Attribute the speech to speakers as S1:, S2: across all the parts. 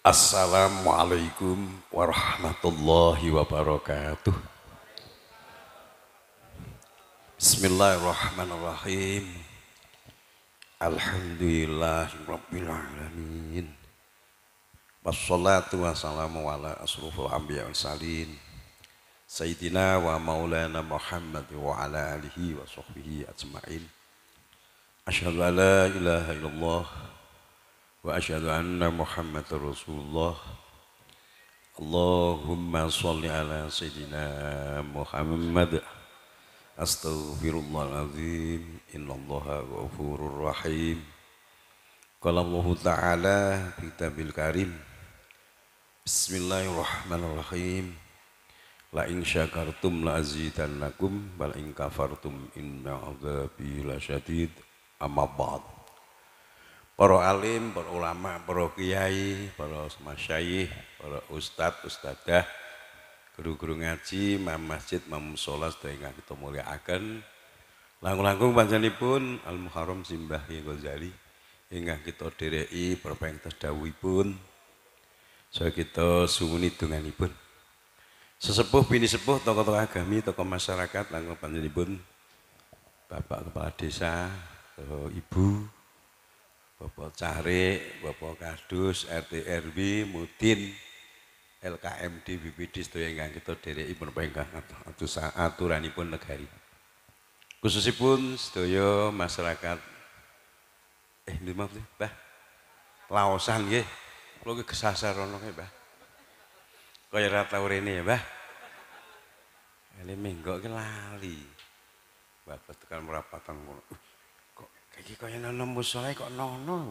S1: Assalamualaikum warahmatullahi wabarakatuh. Bismillahirrahmanirrahim. Alhamdulillahirabbil alamin. Wassalatu wassalamu ala asrofil anbiya wal mursalin. Sayyidina wa maulana Muhammad wa ala alihi wa sahbihi ajma'in. Asyhadu an la ilaha illallah wa asyhadu anna Muhammadar Rasulullah. Allahumma sholli ala sayyidina Muhammad. Astaghfirullahaladzim. Innallaha ghafurur rahim. Qala Allah Ta'ala fi kitabil karim. Bismillahirrahmanirrahim. La in syakartum la azidannakum wa la in kafartum inna adzabi lasyadid. Amma ba'd. Para alim, para ulama, para kiai, para masyayikh, para ustadz, ustadzah, guru-guru ngaji, imam masjid, imam sholat, sedaya ingkang kita mulyakaken. Langkung-langkung panjenenganipun Al Muharram Simbah Kyai Ghazali ingkang kita dhereki perpengtos dawuhipun. Saya kita sumuni donganipun. Sesepuh bini sepuh tokoh-tokoh agami, tokoh masyarakat, langkung panjenenganipun Bapak Kepala Desa, Ibu Bapak Carik, Bapak Kadus, RT RW, Mudin, LKMD, BPD, sedaya ingkang kita dhereki punapa ingkang aturanipun negari. Khususipun sedaya masyarakat maaf nggih, Mbah. Laosan nggih. Kula ki gesasar rono nggih, Mbah. Kaya ra tau rene ya, Mbah. Ele menggok ki lali. Bapak tekan merapatan ngono. Iki kaya nono musala kok nono.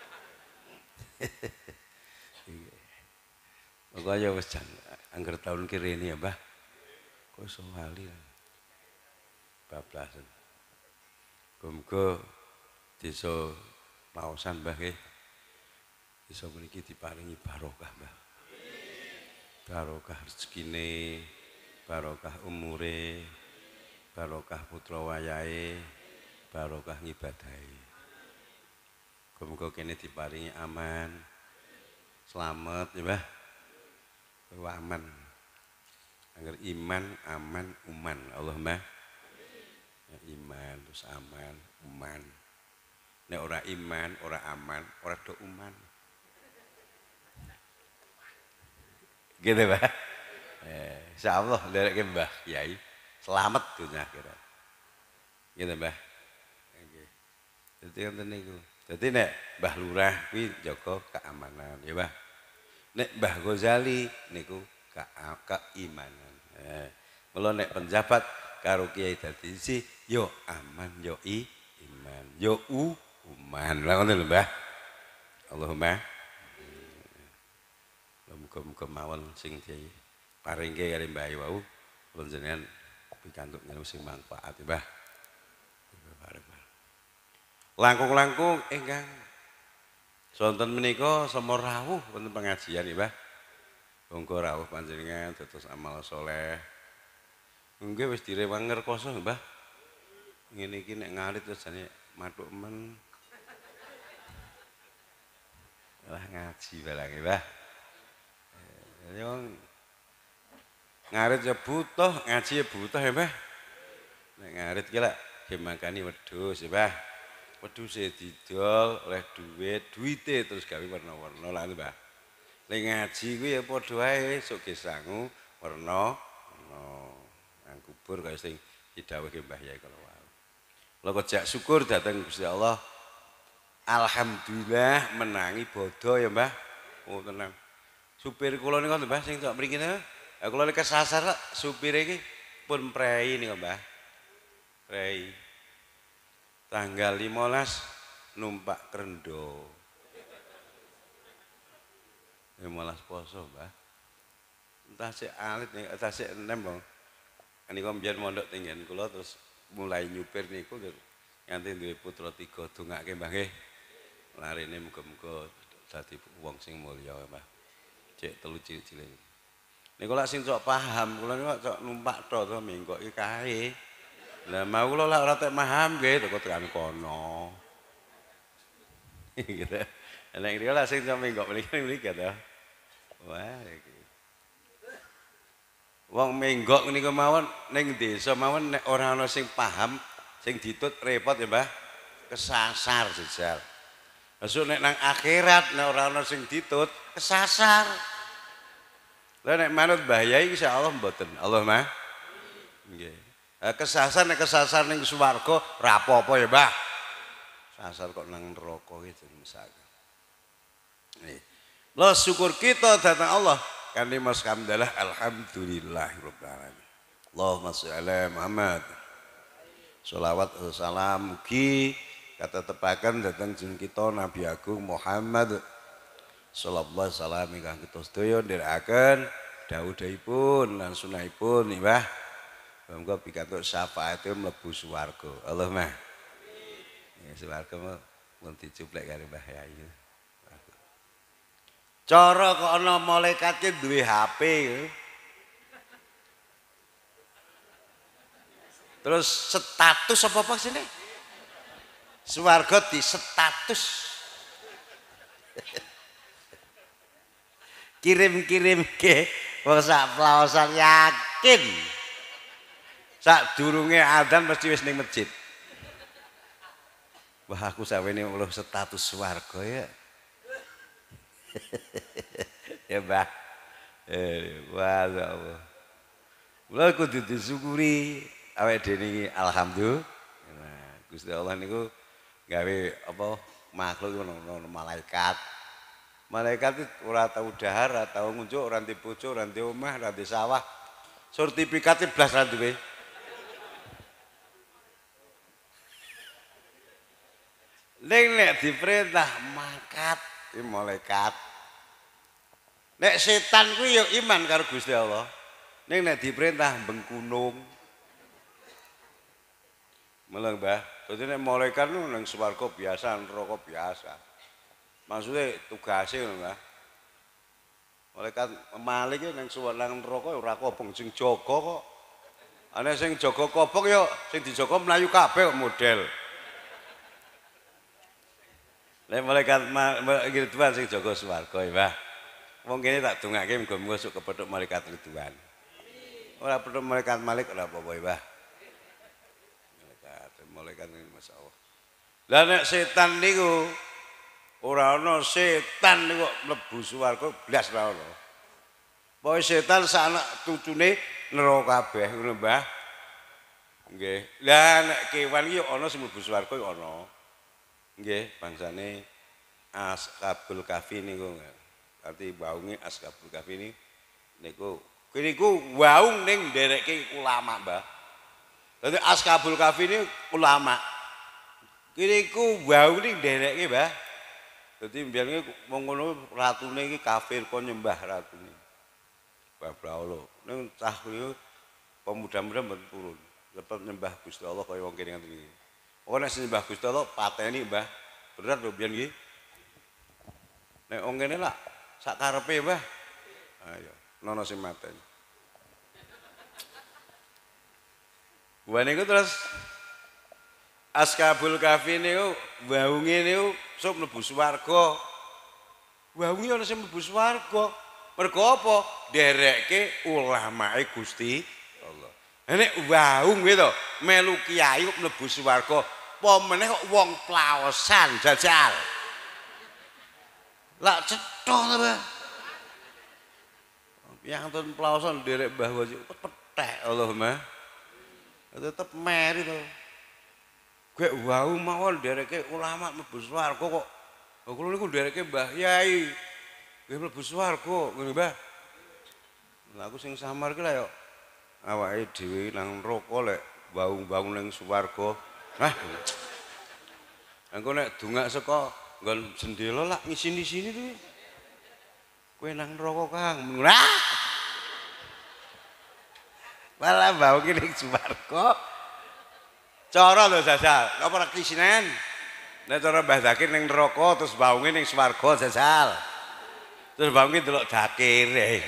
S1: Kaya wis jan angger taun ki rene ya, Mbah. Kok iso lali. Bablasan. Muga desa Laosan, Mbah nggih. Desa mriki diparingi barokah, Mbah. Barokah rezekine, barokah umure, barokah putra wayahe. Barokah ngibadahi. Muga kene diparingi aman, selamat ya, Mbah. Aman. Agar iman, aman, uman. Allahumma ya, iman terus aman, uman. Nek ora iman, ora aman, ora do uman. Gitu, Mbah. Insyaallah ndereke Mbah Kyai selamat dunya akhirat. Gitu, Mbah. Jadi ngoten niku. Dadi nek Mbah Lurah kuwi jaga keamanan, ya Mbah. Nek Mbah Ghazali niku keimanan. Mula nek penjabat karo kiai dadi si yo aman, yo iman, yo uman. Lah ngoten lho, Mbah. Allahumma muga-muga mawon sing diparingke karo Mbah wau panjenengan pikantuk ngene sing manfaat, ya Mbah. Langkung-langkung ingkang sonten menika sama rawuh wonten pengajian nggih, Mbah. Monggo rawuh panjenengan dados amal saleh. Nggih wis direwang ngerkoso, Mbah. Ngene iki nek ngarit terus jane mathuk men. Lah ngaji barang nggih, Mbah. Yo ngarit ya butuh, ngaji ya butuh ya, Mbah. Nek ngarit ki lek dimakani wedhus ya, Mbah. Wedhuse didol oleh duwite terus gawe warna-warna lha Mbah. Nek ngaji kuwi ya padha wae sok gesangu warna nang kubur kaya sing didhawuhke Mbah Yai kala wau. Kula kejak syukur dhateng Gusti Allah. Alhamdulillah menangi bodo ya Mbah. Oh tenang. Supir kula niku Mbah sing tok mriki niku. Kula nek kesasar supire iki pun prei niku Mbah. Prei. Tanggal 15 numpak krendo. 15 poso, Mbah. Entah sik alit nih, entah sik enem, Bang. Niku mbiyen mondok tenggen kula terus mulai nyupir niku nganti duwe putra 3 dongake, Mbah nggih. Larine muga-muga dadi wong sing mulya, Mbah. Cek 3 cilik-cilik. Niku lak sing sok paham, kula niku sok numpak tok to mengko iki kae. Lah mau kula lak ora tek paham nggih teko tekan kono. Gitu. Nek iki lak sing sampe kok mriki to. Wah iki. Wong menggok niku mawon ning desa mawon nek ora ana sing paham, sing ditut repot ya, Mbah. Kesasar jejal. Besok nek nang akhirat nek ora ana sing ditut, kesasar. Lah nek manut Mbah Yai insyaallah mboten. Allahumma nggih. Kesasar ning swarga ora apa-apa ya, Mbah. Sasar kok nang neraka iki mesake. Nih. Lo syukur kita datang Allah. Kami mas hamdalah alhamdulillahirabbil alamin. Allahumma sholli ala Muhammad. Sholawat salam mugi kata tepakan datang jeneng kita Nabi Agung Muhammad sallallahu salam ingkang kita sedaya nderekaken dawuhipun lan sunahipun Mbah. Monggo pikantuk syafaate mlebu swarga. Allahumma. Ya swarga mun dicuplek karo Mbah Yai. Cara kok ana malaikate duwe HP. Terus status apa sini? Swarga di status. Kirim-kirim ke wong sak plaosan yakin. Sak durunge adzan mesti wis ning masjid. Wah aku sawene ulah status swarga ya. Ya Mbah. Wah Allah. Mula kudu disyukuri awake dhewe niki alhamdulillah. Nah, Gusti Allah niku gawe apa makhluk ngono malaikat. Malaikat itu ora tau dahar, ora tau ngunjuk, ora ndek bojo, ora ndek omah, ora ndek sawah. Sertifikate blas ra duwe. Nek diperintah mangkat malaikat. Nek setan kuwi ya iman karo Gusti Allah. Nek diperintah bengkunung. Melang Mbah, dadi nek malaikat nu nang swarga biasa, neraka biasa. Maksudnya tugase ngono Mbah. Malaikat malik nang swarga neraka ora kobong sing jaga kok. Ana sing jaga kobong ya sing dijaga mlayu kabeh model. Nek malaikat Ridwan sing jaga swarga ya, Mbah. Wong kene tak dongake muga-muga sok kepethuk malaikat Ridwan. Ora perlu malaikat Malik ora apa-apa ya, Mbah. Malaikat ini masyaallah. Lah nek setan niku ora ana setan niku mlebu swarga blas ora ana. Pokoke setan sak anak cucune neraka kabeh ngono, Mbah. Nggih. Lah nek kewan iki ana sing mlebu swarga ya ana. Nggih, bangsane Ashabul Kahfi niku. Arti waunge Ashabul Kahfi niku waung ning nderekke ulama, Mbah. Dadi Ashabul Kahfi ini ulama. Niku waung ning nderekke, Mbah. Dadi mbiyen wong ngono ratune iki kafir kon nyembah ratune. Bablaolo. Ning cah niku pemuda-muda mboten turun. Tetep nyembah Gusti Allah kaya wong kene ngene iki. Ora nek nyembah Gusti Allah pateni, Mbah. Bener lho mbiyen iki. Nek wong kene lak sak karepe, Mbah. Ayo, nono sing mateni. Wah niku terus Ashabul Kahfi niku waunge niku sok mlebu swarga. Waunge ana sing mlebu swarga. Mergo apa? Nderekke ulamae Gusti Allah. Nek waung kuwi to melu kiai kok mlebu swarga, apa meneh kok wong plaosan jajal. Lah cetha to, Mbah. Yang ten plaosan nderek Mbah Waji petek Allahumma. Tetep meri to. Gek wau mawon nderekke ulama mlebu swarga kok. Lha kula niku nderekke Mbah Yai. Nggih mlebu swarga, ngene Mbah. Lah aku sing samar ki lha yo awake dhewe nang neraka lek wau-wau ning swarga. Hah. Engko nek dongak saka nggon jendela lak ngisi-sini to. Kowe nang neraka Kang. Malah bau ki ning swarga. Cara lho jajal, apa ora kisinen? Nek cara Mbah Zakir ning neraka terus baunge ning swarga jajal. Terus baunge delok dakire.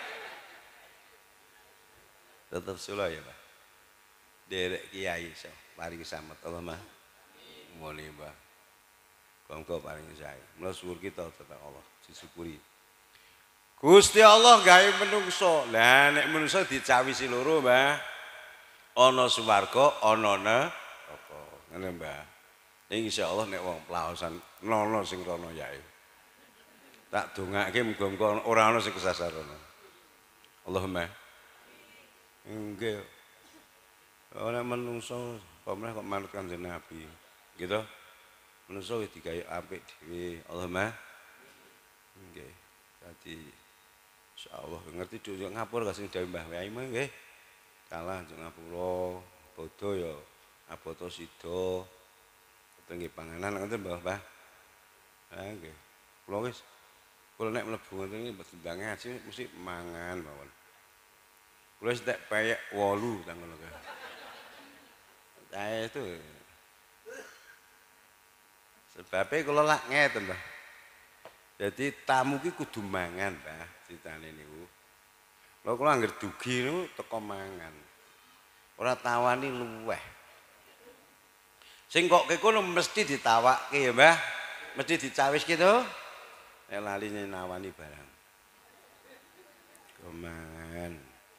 S1: Tetep sula ya, Pak. Derek kiai iso paring samet Allahumma. Muli, Mbah. Monggo paring sae. Mula syukur kita tetep Allah disyukuri. Gusti Allah gawe menungso. Lah nek menungso dicawisi loro, Mbah. Ana swarga, ana neraka. Ngene, Mbah. Insyaallah nek wong plaosan nono sing rono yae. Tak dongake muga-muga ora ana sing kesasaran. Allahumma. Nggih. Ora menungso, pamrih kok manut Kanjeng Nabi. Gitu. Menungso wis digawe apik dhewe. Allahumma. Nggih. Dadi insyaallah ngerti duk ngapur ka sing dawuh Mbah Yai mah nggih. Kalah njuk ngapura, bodho ya aboto sida. Nggih panganan ngoten Mbah. Ha nggih. Kula nek mlebu ngoten iki mboten ngaji mesti mangan mawon. Kula wis tak payek 8 ta ngono kae. Saya itu sebabnya kula lak ngeten Mbah. Jadi tamu ki kudu mangan, Mbah, critane niku. Lha kula anggere dugi niku teko mangan. Ora tawani luweh. Sing kok kono mesti ditawakke ya, Mbah. Mesti dicawiske to. Nek lali nawani barang. Mangan.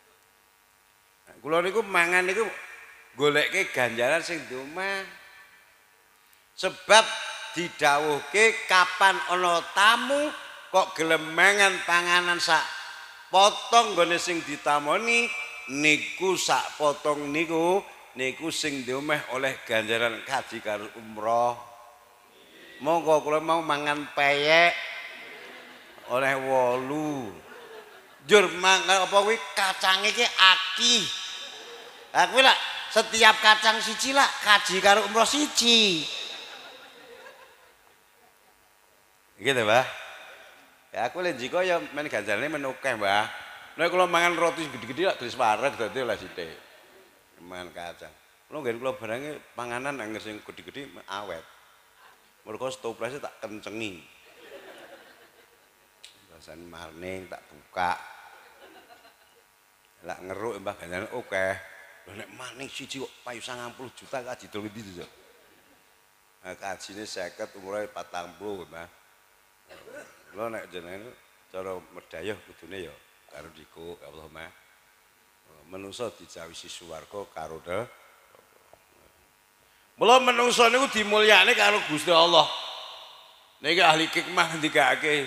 S1: Kula niku mangan niku goleke ganjaran sing di omah. Sebab didhawuhke kapan ana tamu kok gelem mangan panganan sak potong nggone sing ditamoni niku sak potong niku sing di omah oleh ganjaran kaji karo umroh. Monggo kula mau mangan peyek oleh 8. Jur mangan apa kuwi kacange iki akih. Lah kuwi lak setiap kacang siji lak kaji karo umroh siji. Gitu, Mbah. Ya aku lek jiko ya men ganjarane men akeh, Mbah. Nek kula mangan roti gede-gede lak dris wareg dadi oleh sithik. Mangan kacang. Kula nggen kula barange panganan angger sing gede-gede awet. Mergo stoplese tak kencengi. Basan maning tak buka. Lak ngeruk Mbah ganjarane akeh. Lha nek maning siji kok payu 90 juta kaji dol ndi to. Nah, kajine 50 umure 40, Mbah. Lo nek jenenge cara medhayah kudune ya karo diku Allahumma menungso dicawisi swarga karo mula menungso niku dimulyakne karo Gusti Allah. Niki ahli hikmah ngendikake.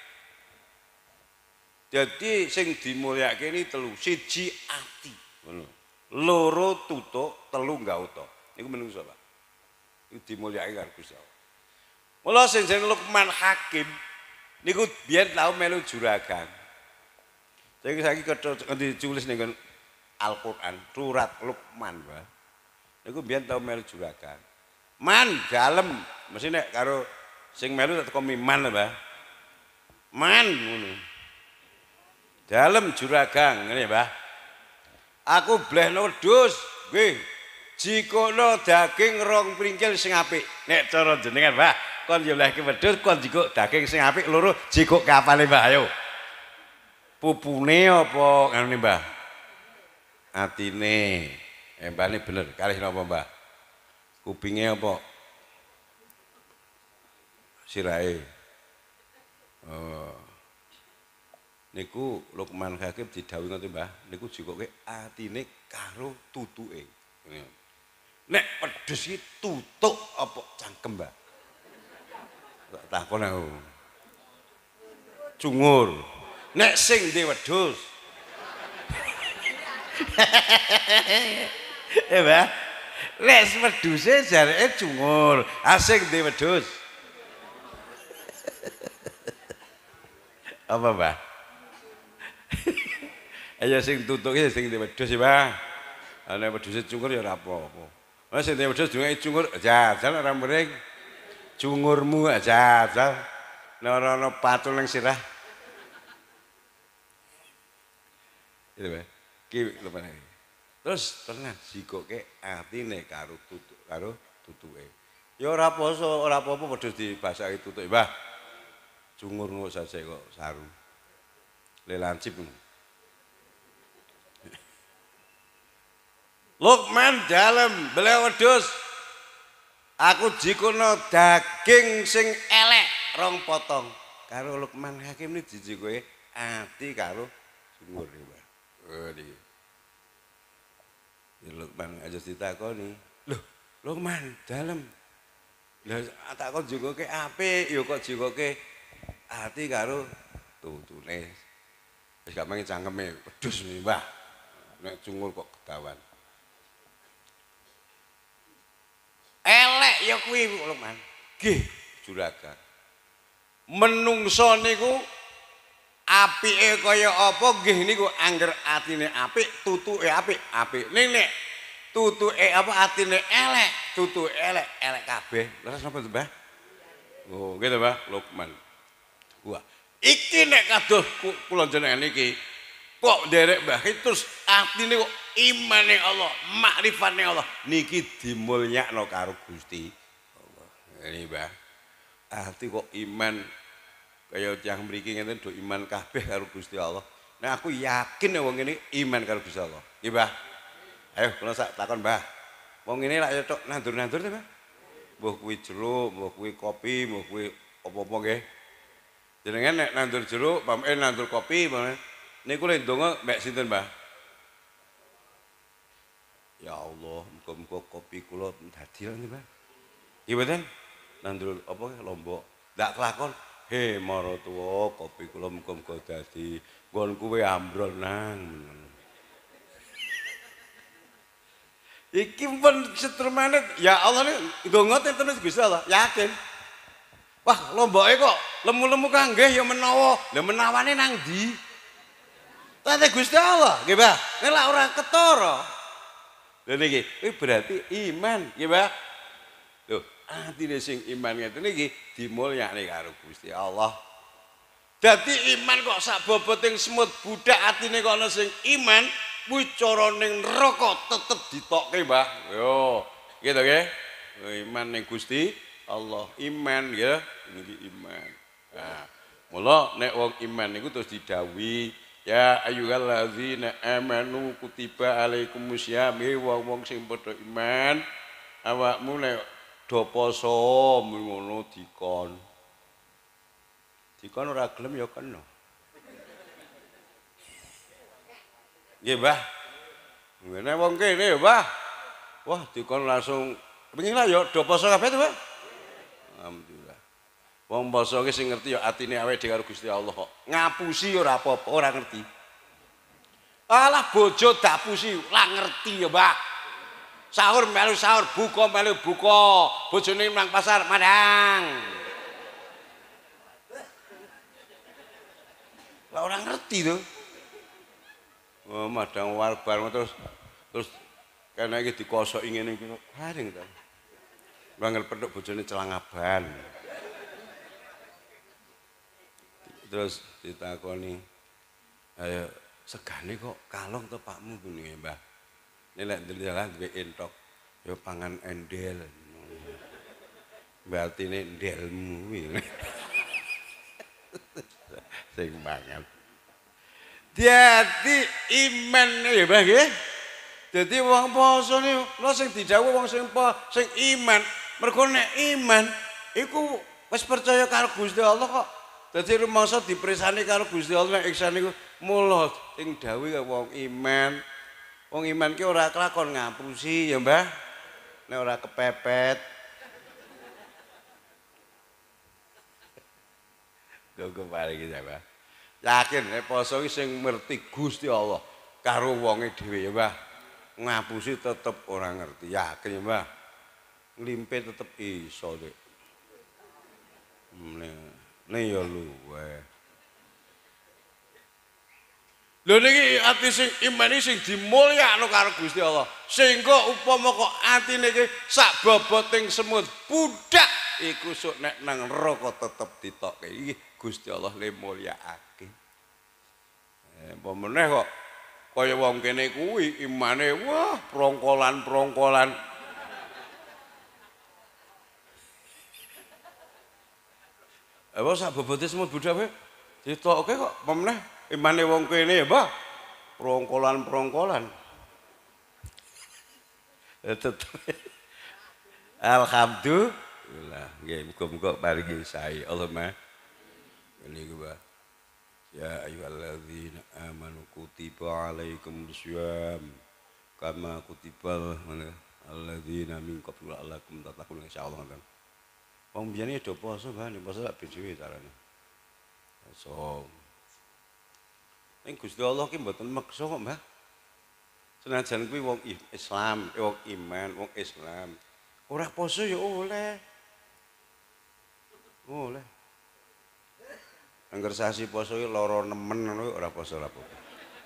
S1: Jadi sing dimulyakake ini telu, siji ati, ngono. Loro tutuk, telu gauta. Niku menungso, Pak. Iku dimulyakake karo Gusti Allah. Mula sing jeneng Luqman Hakim niku biyen tau melu juragan. Saiki ditulis ning Al-Qur'an, surat Luqman, Mbah. Niku biyen tau melu juragan. Man dalem, mesti nek karo sing melu teko miman, Mbah. Man ngono. Dalem juragan ngene, Mbah. Aku blehno wedhus, nggih. Jikono daging rong pringkil sing apik. Nek cara jenengan, Mbah, kon yo lehke wedhus, kon jikuk daging sing apik loro, jikuk kapale, Mbah, ayo. Pupune apa ngene, Mbah? Atine. Mbahne bener, kalih napa, Mbah? Kupinge apa? Sirahe. Oh. Niku Luqman Hakim didhawuhi ngoten, Mbah, niku jikuke atine karo tutuke. Nek wedhus iki tutuk apa cangkem, Mbah? Tak takon aku. Cungur. Nek sing ndek wedhus. Mbah. Nek wedhuse jareke cungur, asing ndek wedhus. Apa, Mbah? Ayo sing tutuke sing ndek wedhus ya, Mbah. Nek wedhuse cungur ya ora apa-apa. Nek sing ndek wedhus dunge cungur, jajal ora mring. Cungurmu aja, nek patul ning sirah. Gitu, Mbah. Ki lepane. Terus tenan jikoke atine karo tutuke. Ya ora apa-apa wedhus dibasaki tutuke, Mbah. Cungur kok saja kok saru. Le lancip. Luqman dalem beliau wedhus. Aku jikono daging sing elek rong potong. Karo Luqman Hakim ini dijikoke ati karo sumur iki, Mbah. Oh niki. Lukman aja ditakoni. Lho, Lukman dalem. Lah tak kok njukuke apik ya kok njukuke ati karo tutune. Wis gak mengi cangkeme pedhus Mbah. Nek cungur kok kedawan. Elek ya kuwi Lukman. Nggih, juragan. Menungso niku apike kaya apa nggih niku angger atine apik, tutuke apik. Ning nek tutuke apa atine elek, tutuke elek kabeh. Terus napa to, Mbah? Oh, gitu, Mbah, Lukman. Wah, iki nek kados kula jenengan iki kok nderek Mbah terus atine kok imane Allah, makrifate Allah niki dimulyakno karo Gusti Allah. Ini Mbah. Ati kok iman kaya tiyang mriki ngeten do iman kabeh karo Gusti Allah. Nah aku yakin wong ini iman karo Gusti Allah. Nggih, Mbah. Ayo kula sak takon, Mbah. Wong ini lak cocok nandur-nandur to, Mbah? Mbuh kuwi jeruk, mbuh kuwi kopi, mbuh kuwi apa-apa nggih. Jenengan nek nandur jeruk, nandur kopi, niku lek ndonga mbek sinten, Mbah? Ya Allah, muga-muga kopi kula dadi lho, Mbah. Nggih mboten? Nandur apa lombok. Ndak kelakon. He maratuwa, kopi kula muga-muga dadi nggon kuwe ambrol nang. Iki pun setrumane ya Allah nih ndonga terus Gusti Allah, yakin. Wah, lomboke kok lemu-lemu kanggih ya menawa. Lah menawane nang ndi? Tate Gusti Allah, nggih, Mbah. Nek lak ora ketara. Lha niki, kuwi berarti iman, nggih, Mbah. Lho, atine sing iman ngeten iki dimulyakne karo Gusti Allah. Dadi iman kok sak boboting semut budak atine kok ana sing iman, kuwi cara ning neraka tetep ditokke, Mbah. Yo, gitu nggih. Iman ning Gusti Allah, iman ya, niki iman. Nah, mula nek wong iman niku terus didhawuhi, ya ayyuhallazina amanu kutiba alaikumusiyam, wong sing padha iman, awakmu nek do poso ngono dikon. Dikon ora gelem ya kena. Nggih, Mbah. Ngene wong kene ya, Mbah. Wah, dikon langsung pengen lah ya do poso kabeh to, Mbah. Alhamdulillah. Wong poso ki sing ngerti ya atine awake dhewe karo Gusti Allah kok. Ngapusi ora apa-apa, ora ngerti. Alah bojo dapusi, lah ngerti ya, Mbah. Sahur melu sahur, buka melu buka. Bojone nang pasar madang. Lah ora ngerti to. Oh, madang warbar terus karena iki dikosoki ngene iki garing to. Bangel pedhok bojone celangaban. Terus ditakoni, ayo segane kok kalong to Pakmu kuwi, Mbah. Nek lek ndelok duwe entok, ya pangan endel. Berartine ndelmu kuwi. Sing banget. Dadi iman ya Mbah nggih. Dadi wong poso niku sing didhawuhi wong sing iman, mergo nek iman iku wis percaya karo Gusti Allah kok. Dadi rumangsa dipresani karo Gusti Allah nek ihsan niku mula sing dawuhi wong iman. Wong iman ki ora kelakon ngapusi ya, Mbah. Nek ora kepepet. Gogo pare iki, Mbah. Yakin nek poso ki sing ngerti Gusti Allah karo wonge dhewe ya, Mbah. Ngapusi tetep ora ngerti. Yakin ya, Mbah. Nglimpe tetep iso, Dik. Ne ya luwe. Lho niki ati sing iman iki sing dimulyakno karo Gusti Allah. Sehingga upama kok atine iki sak boboting semut budak iku sok nek nang neraka tetep ditokke. Iki Gusti Allah le mulyakake. Apa meneh kok kaya wong kene kuwi imane wah prongkolan-prongkolan. Apa sak bobote semut budak wae ditokke kok apa meneh imane wong kene ya, Mbah. Prongkolan-prongkolan. Tetep. Alhamdulillah, nggih muga-muga paringi sae Allahumma. Niku, Mbah. Ya ayyuhalladzina amanu kutiba alaikumusiyam kama kutibal alladzina min qablikum la'allakum tattaqun insyaallah kan. Wong biyane do poso Mbah, poso tak dhewe carane. So ning Gusti Allah ki mboten meksa kok Mbah. Senajan kuwi wong Islam, wong iman, wong Islam. Ora poso ya oleh. Oleh. Angger sasi poso ki lara nemen ngono ora poso ora apa-apa.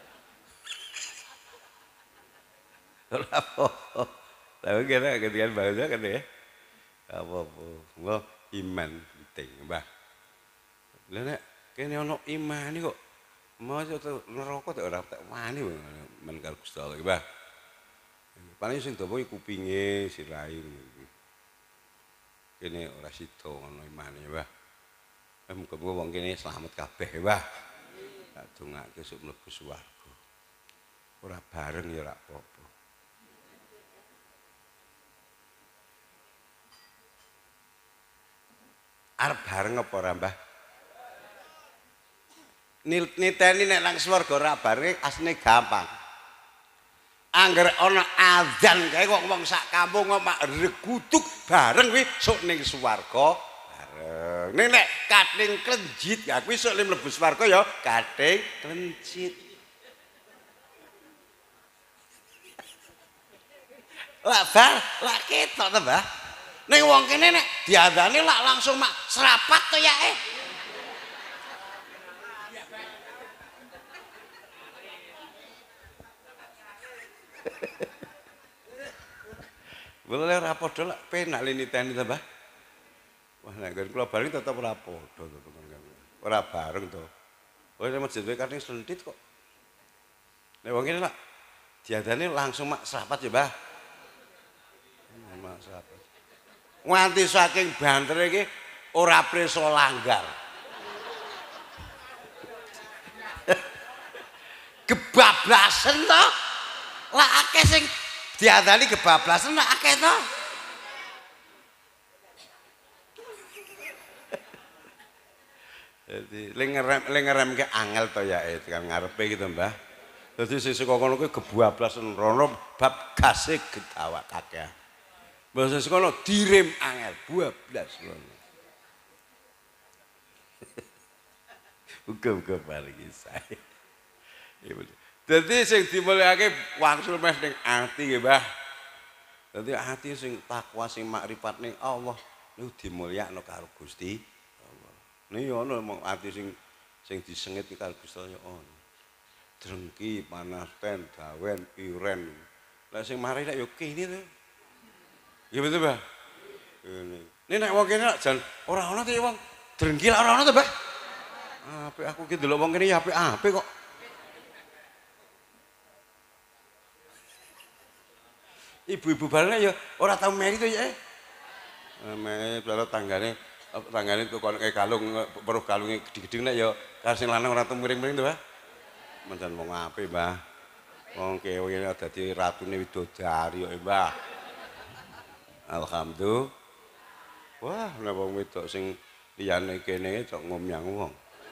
S1: Ora apa-apa. Tapi kira gantian bahasa kan ya. Apa-apa. Wah, iman penting, Mbah. Lah nek kene ana iman iki kok maca neraka tak ora tak wani men karo Gusti Allah, Mbah. Paling sing dawa kupinge sirahe iki. Kene ora sida ngono imane, Mbah. Muga-muga wong kene slamet kabeh, Mbah. Tak dongake sok mlebu swarga. Ora bareng ya ora apa-apa. Arep bareng apa ora, Mbah? Niteni nek nang swarga ora bareng asline gampang. Angger ana azan kae kok wong sak kampung kok mak regutuk bareng kuwi sok ning swarga bareng. Nek kating klenjit ya kuwi sok mlebu swarga ya kating klenjit. Lah bar, lak ketok to, Mbah. Ning wong kene nek diandani lak langsung mak serapat to yae. Boleh ora padha lak penak liniteni to, Mbah. Wah nek kula bareng tetep ora padha to, teman. Ora bareng to. Kowe nek masjid kating slentit kok. Nek wong kene lak diandani langsung mak serapat ya, Mbah. Mak serapat. Nganti saking bantere iki ora preso langgar. Kebablasen to. Lah akeh sing diandani kebablasen lah akeh to. Jadi ngerem ke angel to ya kan ngarepe gitu, Mbah. Dadi sing saka kono kuwi kebablasen rono bab gase gedawak akeh. Bahasa sekolah direm angel 12 ngono. Uga balik saya. Dadi sing dimulyakake wangsul meh ning ati nggih, Mbah. Dadi ati sing takwa sing makrifat ning Allah niku dimulyakno karo Gusti Allah. Niki ana mong ati sing disengit karo Gusti Allah ono. Drengki, panas ten, dawen, iren. Lah sing mari lek yo kene to. Ya betul, Mbah. Ini nek wong kene jan ora ana to wong drengki ora ana to, Mbah. Apik aku ki ndelok wong kene ya apik-apik kok. Ibu-ibu bareng ya ora tau meri to ya. Meri lho tanggane tukang kalung weruh kalunge gedhe-gedhe nek ya karo sing lanang ora tau miring-miring to, Mbah. Mencen wong apik, Mbah. Wong kewe dadi ratune widodari kok, Mbah. Alhamdulillah. Wah, nek wong wedok sing liyane kene cok ngomyang wong.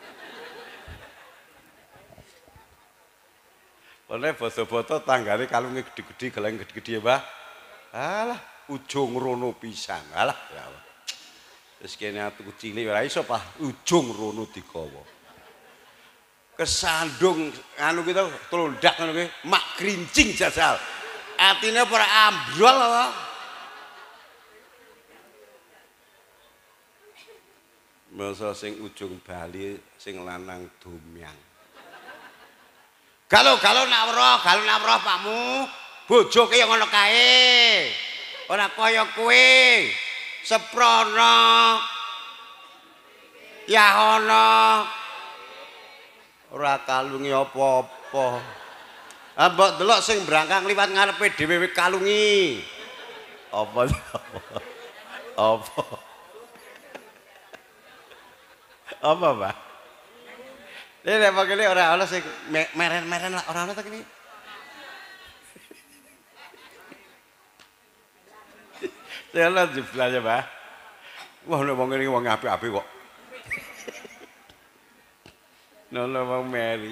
S1: Oleh foto-foto tanggane kalunge gedhe-gedhe, geleng gedhe-gedhe, Mbah. Alah, ujung rono pisan. Alah, ya Allah. Wis kene atuku cilik ora iso, Pak. Ujung rono digawa. Kesandung anu ki to, tlondak ngono ki, mak krincing jajal. Atine ora ambrol apa? Masa sing ujung bali sing lanang domyang. Kalau nawro pakmu, bojoke ya ngono kae. Ora kaya kowe. Seprono. Ya ana. Ora kalungi apa-apa. Ah mbok delok sing brangkang liwat ngarepe dhewe kalungi. Apa? Apa? Apa, Mbah? Ini nek kene ora ana sing meren-meren lah ora ana ta kene. Jalan jeblannya, Mbah. Wah nek wong kene wong apik-apik kok. Nono wong meri.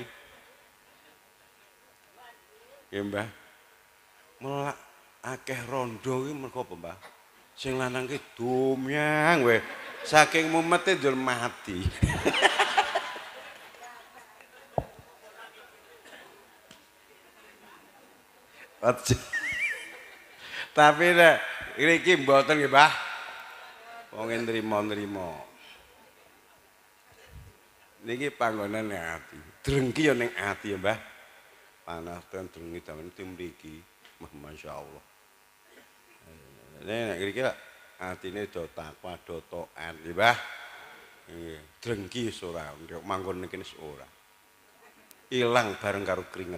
S1: Nggih, Mbah. Melak akeh rondo kuwi mergo apa, Mbah? Sing lanang ki domyang weh. Saking mumete njur mati. Tapi nek iki mboten nggih, Mbah. Wong nrimo-nrimo. Niki panggonan ning ati. Drengki ya ning ati ya, Mbah. Panas ten drengki damen tim mriki. Masyaallah. Nek iki atine do takwa do taat, nggih, Mbah. Nggih, drengki wis ora, manggon niki wis ora. Ilang bareng karo keringet.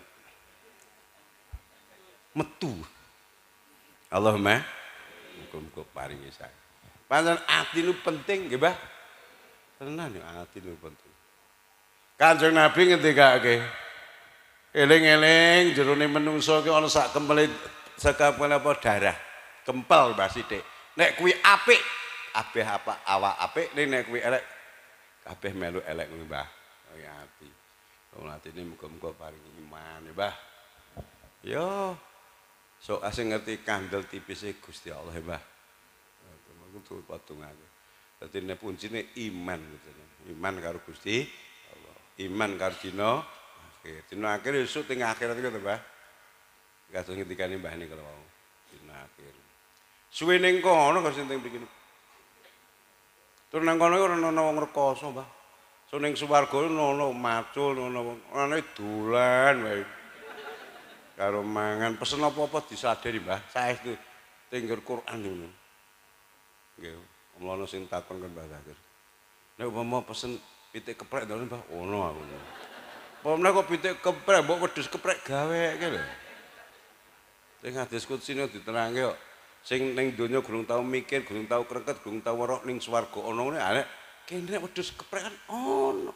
S1: Metu. Allahumma muga-muga paringi sae. Pancen ati nu penting nggih, Mbah. Tenan ya ati nu penting. Kanjeng Nabi ngendikake eling-eling jerone menungso ki ana sak kempelit sakapun apa darah. Kempel Mbah sithik. Nek kuwi apik, kabeh apa awak apik, nek kuwi elek kabeh melu elek ngono, Mbah. Kaya ati. Wong atine muga-muga paringi iman ya, Mbah. Yo sok asing ngerti kandel tipise Gusti Allah ya, Mbah. Kudu patungake. Dadi nek kuncine iman gitu. Iman karo Gusti Allah. Iman karo dina akhir. Dina akhir esuk teng akhirat iku to, Mbah. Kados ngendikane Mbah niku kalau dina akhir. Suwe ning kono kok sing teng mriki. Tur nang kono ora ana wong rekoso, Mbah. So ning swarga ana macul, ana wong ana dolan wae. Karo mangan pesen apa-apa disadari, Mbah. Saestu tengger Quran ngono. Nggih, omlono sing takon kan Mbah Zakir. Nek umpama pesen pitik keprek to, Mbah, ono aku. Pomne kok pitik keprek mbok wedhus keprek gaweke lho. Sing hadis kutsine diterangke kok sing ning donya gurung tau mikir, gurung tau kreket, gurung tau weruh ning swarga ono ngene, nek kene wedhus keprek kan ono.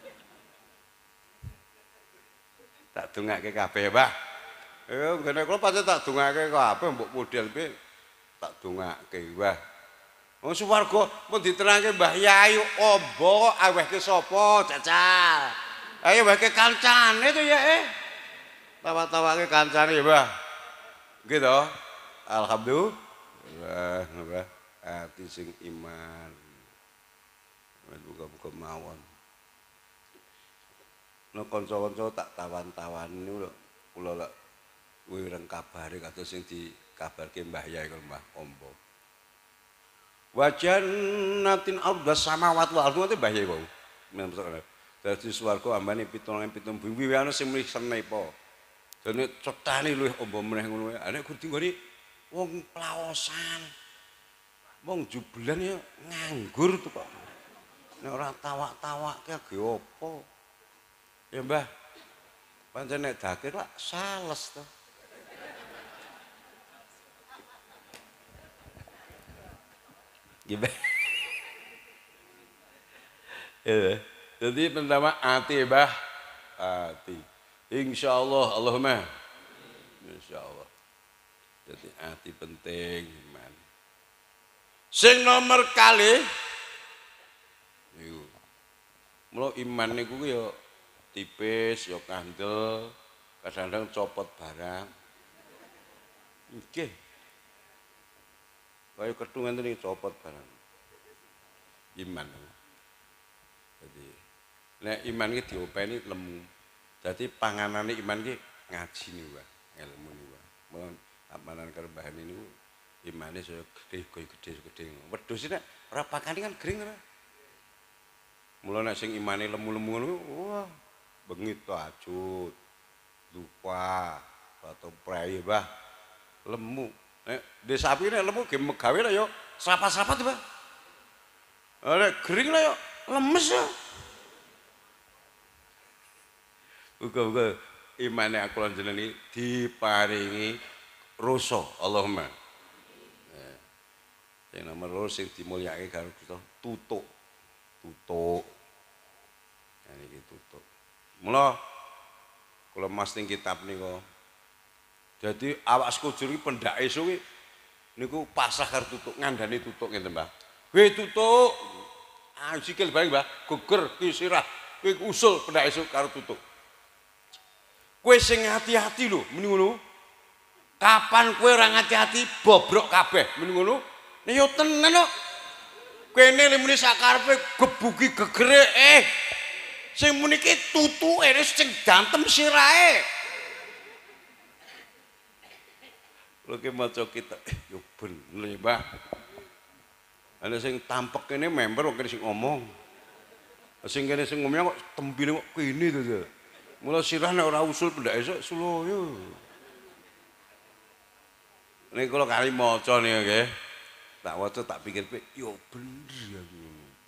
S1: Tak dongake kabeh, Mbah. Ngene kula pancen tak dongake kabeh mbok model piye tak dongake, Mbah. Wong swarga mun diterangke Mbah Yai ombo awehke sapa jajal. Ayo wehke kancane to ya tawa-tawake kancane ya, Mbah. Nggih to? Alhamdulillah, Mbah. Ati sing iman. Muga-muga mawon. Nek kanca-kanca tak tawan-tawan niku lho kula lek wireng kabare kados sing dikabarke Mbah Yai karo Mbah Ombo. Wajannatin ardas samawati wal ardi Mbah Yai wau. Dadi swarga ambane 7 bumi ana sing mlisene po. Dene cetane luwih ombo meneh ngono wae. Nek kudu nggone wong plaosan. Wong jubelan ya nganggur to kok. Nek ora tawak-tawakke ge opo? Ya Mbah. Pancen nek dakir lak sales to. Gimana? Ya. Jadi pertama hati, Mbah. Hati. Insyaallah, Allahumma. Insyaallah. Jadi hati penting, iman. Sing nomor kali niku. Mula iman niku ya tipis, ya kandel, kadang-kadang copot barang. Nggih. Kaya ketungan ini copot barang. Iman. Jadi, nek iman iki diopeni lemu. Jadi panganane iman iki ngaji niku, Pak. Ilmu niku, Pak. Mun amanan karo Mbah niku imane saya gede. Wedhus nek ora pakane kan gering ora. Mula nek sing imane lemu-lemu ngono, wah, bengi tahajud, lupa, atau prai, Mbah. Lemu. Nek dhe sapi nek lemu ge megawe lah ya serapat-serapat, Mbah. Nek gering lah ya lemes ya. Uga-uga imane aku lan jenengan diparingi rasa Allahumma. Yang nomor 2 sing dimulyakake karo kita tutuk. Tutuk. Ya niki tutuk. Mula kula mas ning kitab nika. Jadi awak sekujur iki pendake suwi niku pasrah karo tutuk, ngandani tutuk ngenten, Mbah. Weh tutuk. Ah sikil bae, Mbah. Guger ki sirah. kowe usul pendak esuk karo tutuk. Kowe sing hati-hati lho, muni ngono. Kapan kowe ora hati-hati bobrok kabeh, muni ngono. Nek yo tenan kok. Kene le muni sakarepe gebuki gegere sing muni ki tutuke sing dantem sirahe. Lho ki maca kita yo bener Mbah. Ana sing tampek kene member kok sing ngomong. Sing kene sing ngomong kok tembile kok kene to. Mula sirah nek ora usul pendak esuk suloyo. Nek kula kali maca nih nggih. Tak waca tak pikir-pikir yo bener aku.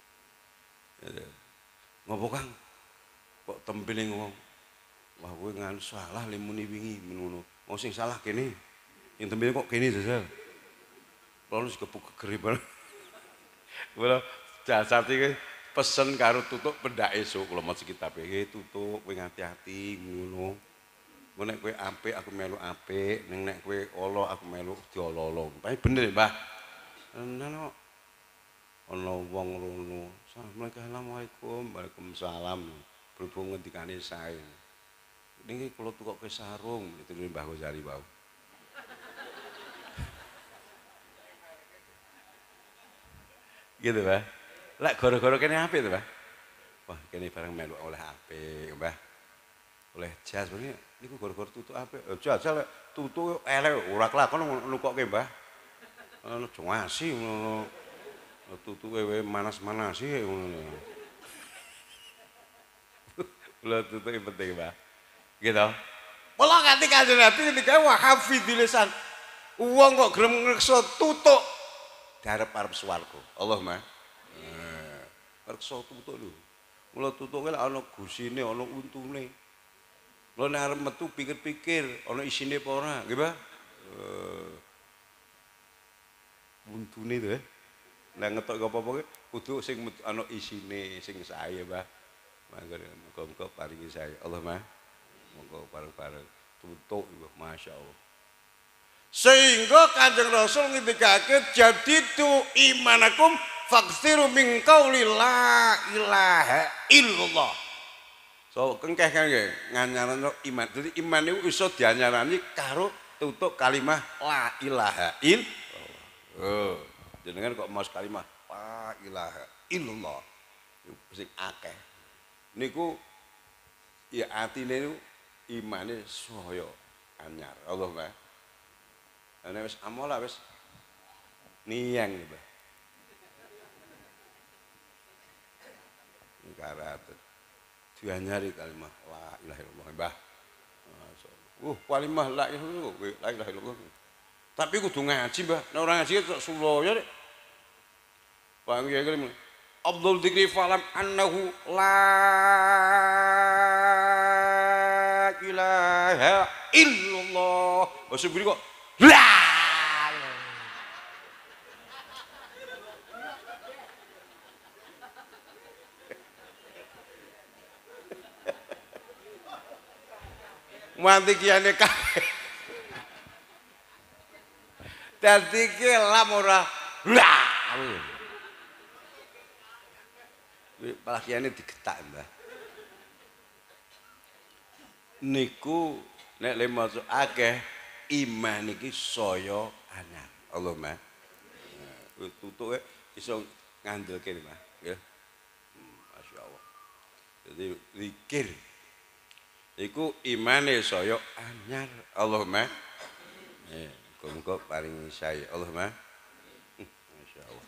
S1: Ngopo Kang? Kok tembile ngomong. Wah kowe ngan salah le muni wingi ngono. Mau sing salah kene. Yang tembile kok kene jajal. Kula wis kepuk gegere. Kula jasad iki pesen karo tutuk pendak esuk kula maca kitab iki tutuk kowe hati-hati ngono. Engko nek kowe apik aku melu apik, nek kowe ala aku melu diololo. Tapi bener Mbah. Ana ana wong rono. Assalamualaikum. Waalaikumsalam. Berhubung ngendikane sae. Niki kula tukoke sarung itu Mbah Ghazali wau. Gitu Mbah. Lek gara-gara kene apik to, Mbah. Wah, kene barang melu oleh apik, Mbah. Oleh jas ini niku gara-gara tutuk apik. Jajal tutuk elek ora kelakon nukokke, Mbah. Ono jongasi ngono. Tutuke wae manas-manasi ngono. Lha tutuke penting, Mbah. Gitu. Mula kanthi Kanjeng Nabi ketika wa hafidil lisan. Wong kok gelem ngreksa tutuk darep-arep swarga. Allahumma reksa tutuk lho. Mula tutuke lek ana gusine, ana untune. Mula nek arep metu pikir-pikir ana isine apa ora, nggih, Mbah? Untune to. Nek ngetok apa-apa kudu sing ana isine, sing sae, Mbah. Muga-muga paringi sae. Allahumma monggo bareng-bareng tutuk iku masyaallah. Sehingga Kanjeng Rasul ngendikake jaditu imanakum faksiru min qauli la ilaha illallah. So kengkeh kan nggih nganyarano iman. Dadi iman niku iso dianyarani karo tutuk kalimah la ilaha illallah. Oh, jenengan kok mas kalimah la ilaha illallah. Sing akeh. Niku ya atine niku imane saya anyar. Allahumma. Ana wis amola wis niyang Mbah. Karat dianyari kalimat la ilaha illallah Mbah. Kalimah la ilaha illallah. Tapi kudu ngaji Mbah. Nek ora ngaji kok suloyo nek. Pak Kiai kali Abdul Dzikri falam annahu la ilaha illallah. Wis buri kok la. Mati kiane kabeh. Dadi ki lam ora lah. Malah kiane digetak, Mbah. Niku nek le maca akeh iman iki saya anyar. Allahumma. Tutuke iso ngandelke, Mbah, nggih. Masyaallah. Jadi zikir iku imane saya anyar. Allahumma muga-muga paringi sae. Allahumma masyaallah.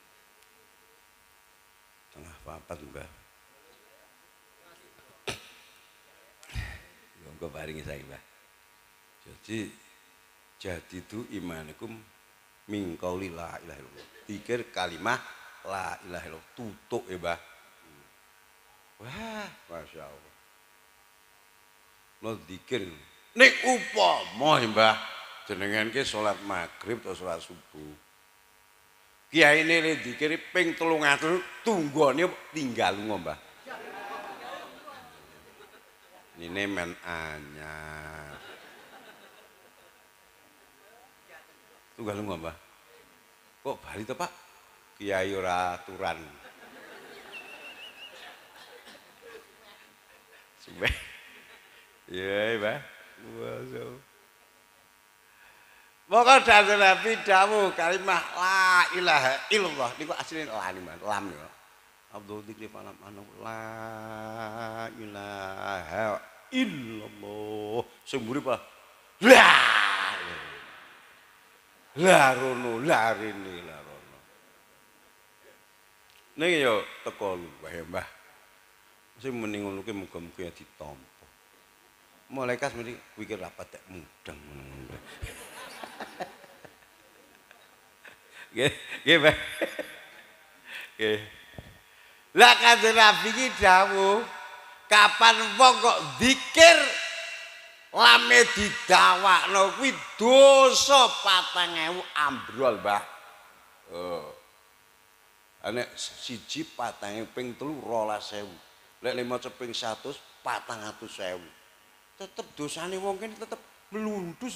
S1: Tengah papat Mbah. Muga paringi sae Mbah. Jadi itu imanikum min qauli la ilaha illallah. Pikir kalimah la ilaha illallah tutuk ya Mbah. Wah, masyaallah. Lo dikir nek upama Mbah jenengan ki salat maghrib atau salat subuh kiai ini le dikir ping 300 tunggone tinggal lunga Mbah ini men anyar tunggal lunga Mbah kok bali to Pak kiai ora aturan Ya, Mbah. Waduh. Maka dalil Nabi dawuh kalimah la ilaha illallah niku asline lam niku. Abdul dzikri falam anu la ilaha illallah. Sing mburi apa? Lah. Lah rono, lah rene, lah rono. Ning yo teko wae Mbah. Sing muni ngono ki muga-muga ditampa. Malaikat mesti pikir rapat tek mudeng ngono. Nggih, Mbah. Nggih. Lah Kanjeng Nabi iki dawuh, kapan wong kok zikir lame didawakno kuwi dosa 4.000 ambrol, Mbah. Oh. Nek siji 4.000 ping 3 12.000. Lek maca ping 100 400.000. Tetep dosane wong kene tetep mlundus.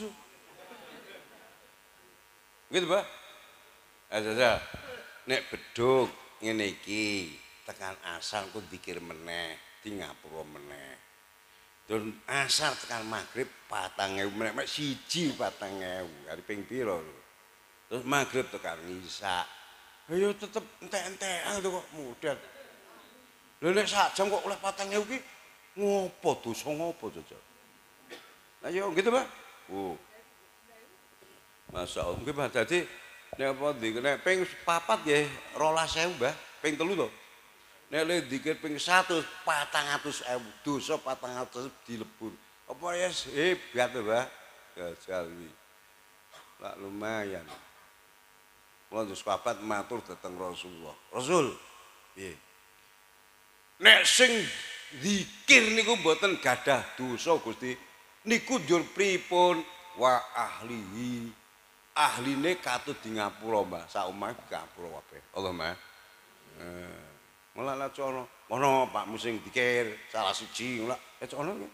S1: Gitu, Mbah. Aja. Nek bedhug ngene iki tekan asar ku zikir meneh, di ngapura meneh. Dun asar tekan magrib 4.000 meneh, mek siji 4.000. Ari ping pira lho. Terus magrib tekan isya. Ayo tetep entek-entekan to kok mudah. Lha nek sak jam kok oleh 4.000 ki ngopo dosa ngopo jajal. Ayo gitu, Pak. Oh. Masyaallah. Nggih, Pak. Dadi nek apa dikir nek ping 4 nggih 12.000, Mbah. Ping 3 to. Nek le dikir ping 100 400.000 dosa 400 dilebur. Apa ya hebat to, Mbah? Jajal iki. Lah lumayan. Kula terus papat matur dhateng Rasulullah. Rasul, piye? Nek sing zikir niku mboten gadah dosa Gusti, niku njur pripun wa ahlihi. Ahline katut di ngapura, Mbah. Sak omah ngapura kabeh. Allahumma. Malah cono, ono Pak Musing dikir salah siji ngono. Cono iki.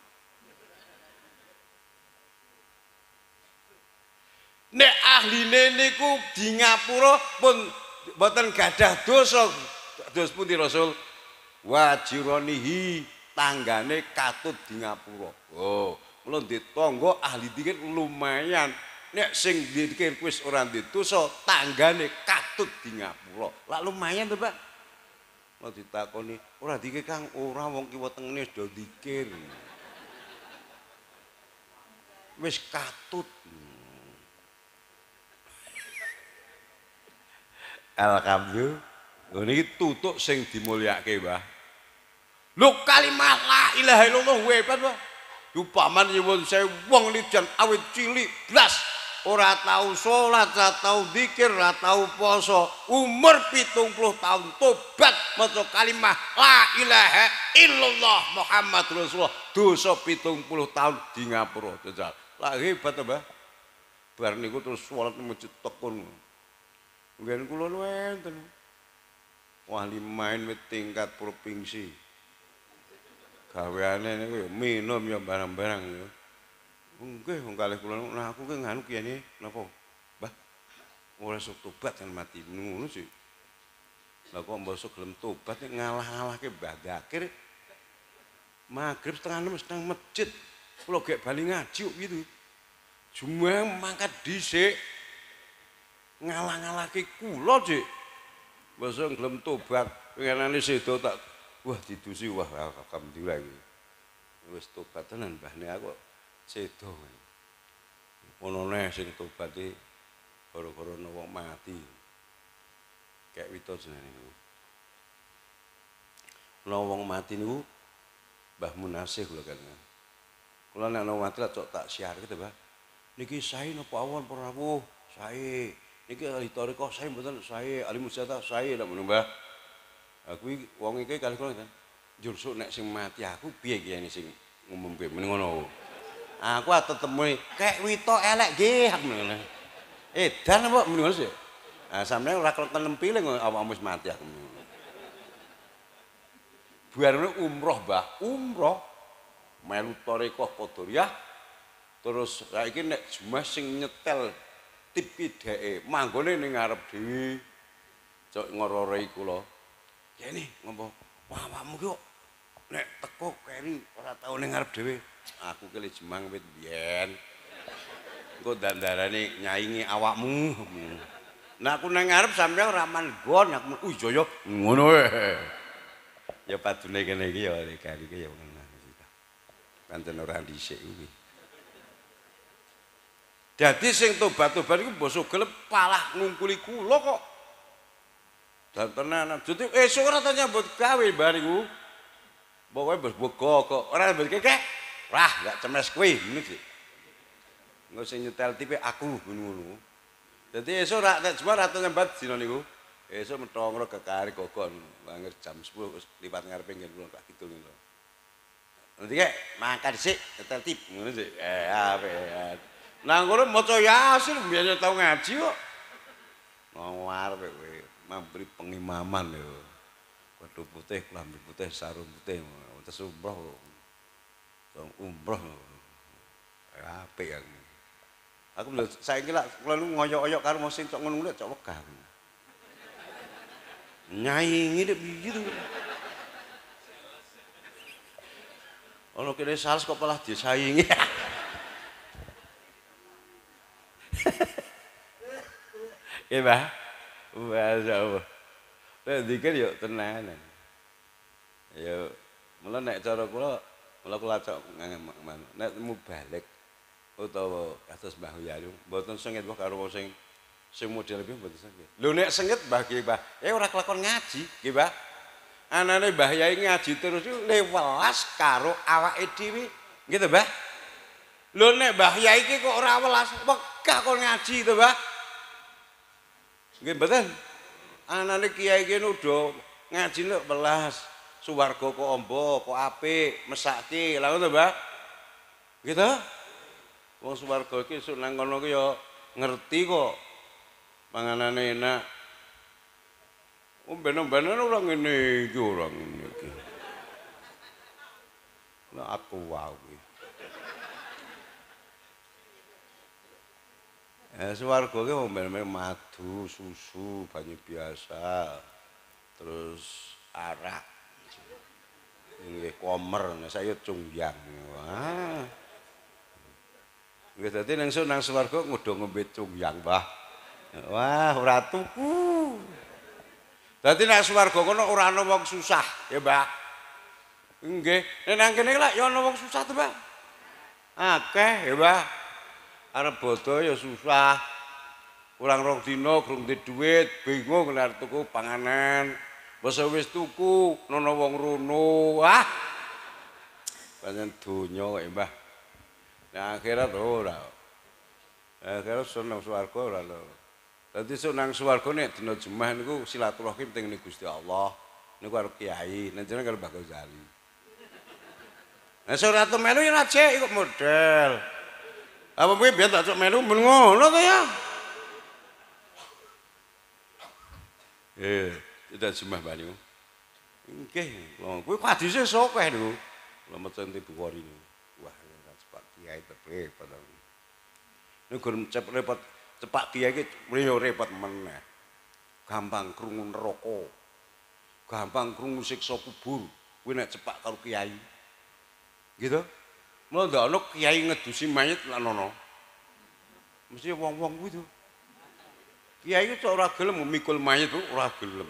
S1: Nek ahline niku di ngapura pun mboten gadah dosa. Dos pundi Rasul? Wajironihi tanggane katut di ngapura. Oh, mula di tangga ahli dikir lumayan. Nek sing dikir wis ora ndek dosa, tanggane katut di ngapura. Lah lumayan to, Pak. Lah ditakoni, ora dikir Kang, ora wong kiwa tengene do dikir. Wis katut. Alhamdulillah. Lho niki tutuk sing dimulyakake, Mbah. Lho kalimat la ilaha illallah hebat, Mbah. Upaman nyuwun sewu wong lijan awit cilik blas ora tau salat, ora tau zikir, ora tau poso, umur 70 tahun tobat maca kalimah la ilaha illallah Muhammad Rasulullah, dosa 70 tahun di ngapura jajal. Lah hebat to, Mbah. Bar niku terus salat masjid tekun. Nggen kula enten. Wali main wit tingkat provinsi. Gaweane niku ya minum ya barang-barang ya. Nggih wong kalih kula nah aku ki nganu kiyane napa? Mbah. Ora sok tobat kan mati ngono sih. Lah kok mbosok gelem tobat nek ngalah-ngalahke Mbah Dzakir. Magrib setengah 6 nang masjid. Kula gek bali ngaji kok gitu. Jumat mangkat dhisik. Ngalah-ngalahke kula, Dik. Mbosok gelem tobat, pengenane sedo tak wah didusi wah alhamdulillah iki. Wis tobat tenan mbahne aku sedo. Ono neh sing tobat iki gara-gara wong mati. Kayak wito jenenge niku. Ana wong mati niku Mbah Munasih kula kan. Kula nek ana mati cok tak siarke to, Mbah. Niki sae napa awan para rawuh? Sae. Niki ahli tarekah sae mboten sae, ahli mujadah sae lek ngono, Mbah. Aku iki wong iki kali kula kan. Njur sok nek sing mati aku piye kiyane sing ngumumke meni ngono. Aku tetep kek wito elek nggih ngono. Edan apa meni ngono sih. Ah sampeyan ora keleten lempiling awakmu wis mati aku. Buarane umroh, Mbah. Umroh melu tarekah Qadariyah. Terus saiki nek Jumat sing nyetel tip pidheke manggone ning ngarep dhewe. Cok ngororei kula. Kene ngopo? Wah, awakmu ki kok nek teko keri ora tau ning ngarep dhewe. Aku ki jemang wit biyen. Engko dandarane nyaingi awakmu. Nah aku nang ngarep sampeyan ora manggon aku iya ya ngono wae. Ya padune kene iki ya kari iki ya ngono. Pancen ora dhisik kuwi. Dadi sing tobat-tobat iku basa gelem palah ngungkuli kula kok. Dan tenan, jadi esuk ora tau nyambut gawe bar iku. Pokoke wis bega kok ora nyambut kek. Wah, gak cemes kuwi ngene sih. Engko sing nyetel tipe aku ngono-ngono. Dadi esuk ora nek jemar ora tau nyambut dina niku. Esuk metho ngono kekari gogon banget jam 10 wis liwat ngarepe ngen kula tak kidul lho. Nanti kek makan sik nyetel tip ngono sih. Apik. Nang ngono maca Yasin biyen tau ngaji kok. Ngawar kowe memberi pengimaman lho. Kudu putih, klambi putih, sarung putih, terus umroh. Umroh. Apik ya. Aku lho saiki lak kula nu ngoyok-oyok karo wong sing cok ngono cok wegah. Nyaingi nek piye to. Ono kene sales kok malah disaingi. Ya, Mbah. Masyaallah. Nek dikir yo tenanan. Ya, mula nek cara kula cok nek mubalik utawa kados Mbah Yayu mboten sengit wae karo wong sing model piye mboten sengit. Lho nek sengit Mbah nggih Mbah, ora kelakon ngaji, nggih Mbah. Anane Mbah Yai ngaji terus lewelas karo awake dhewe. Nggih to, Mbah? Lho nek Mbah Yai iki kok ora welas, wegah kon ngaji to, Mbah. Nggih mboten. Anane kiai iki udah ngaji nek welas. Suwarga kok amba, kok apik, mesake. Lha ngono to, Mbah? Nggih to? Wong suwarga iki esuk nang kono ki ya ngerti kok. Panganane enak. Ben-benan ora ngene iki, ora ngene iki. Lah aku wae. Swarga ki wong ben-ben madu, susu, banyu biasa. Terus arak. Nggih komer, saya cungyang. Wah. Nggih dadi nang swarga ngudo ngombe cungyang, Mbah. Wah, ora tuku. Dadi nek swarga kono ora ana wong susah, ya, Mbah. Nggih, nek nang kene lak ya ana wong susah to, Mbah. Akeh, ya, Mbah. Arep bodo ya susah. Kurang rong dina durung duwe dhuwit, bingung nek tuku panganan. Wis tuku, nono wong rono. Wah. Pancen donya kok, Mbah. Nah, akhirat ora. Akhirat seneng swarga ora lho. Dadi sok nang swarga nek dina Jumat niku silaturahim teng Gusti Allah. Niku karo kiai, nek jeneng karo Mbah Ghazali. Nah, sok ratu melu ya cek iku model. Apa kuwi biyen tak cok melu men ngono to ya. Tidak Jumat Mbah niku. Nggih, kuwi hadise sok kae niku. Lha mecen Bukhari niku. Wah, cepat kiai tepe padahal. Nek gur repot cepak kiai iki mriyo repot meneh. Gampang krungu neraka. Gampang krungu siksa kubur. Kuwi nek cepak karo kiai. Gitu. Mula ndak ono kiai ngedusi mayit lan ono. Mesti wong-wong kuwi to. Kiai itu ora gelem mikul mayit ora gelem.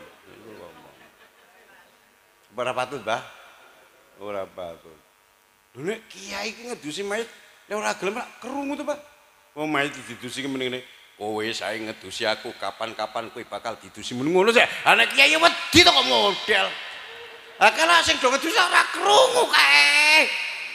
S1: Ora patut, Mbah. Ora patut. Lho nek kiai iki ngedusi mayit nek ora gelem krungu to, Pak. Wong mayit didusi meneh kowe sae ngedusi aku kapan-kapan kowe bakal didusi men ngono sih. Ha nek kiai wedi to kok model. Ha kalau sing do ngedusi ora krungu kae.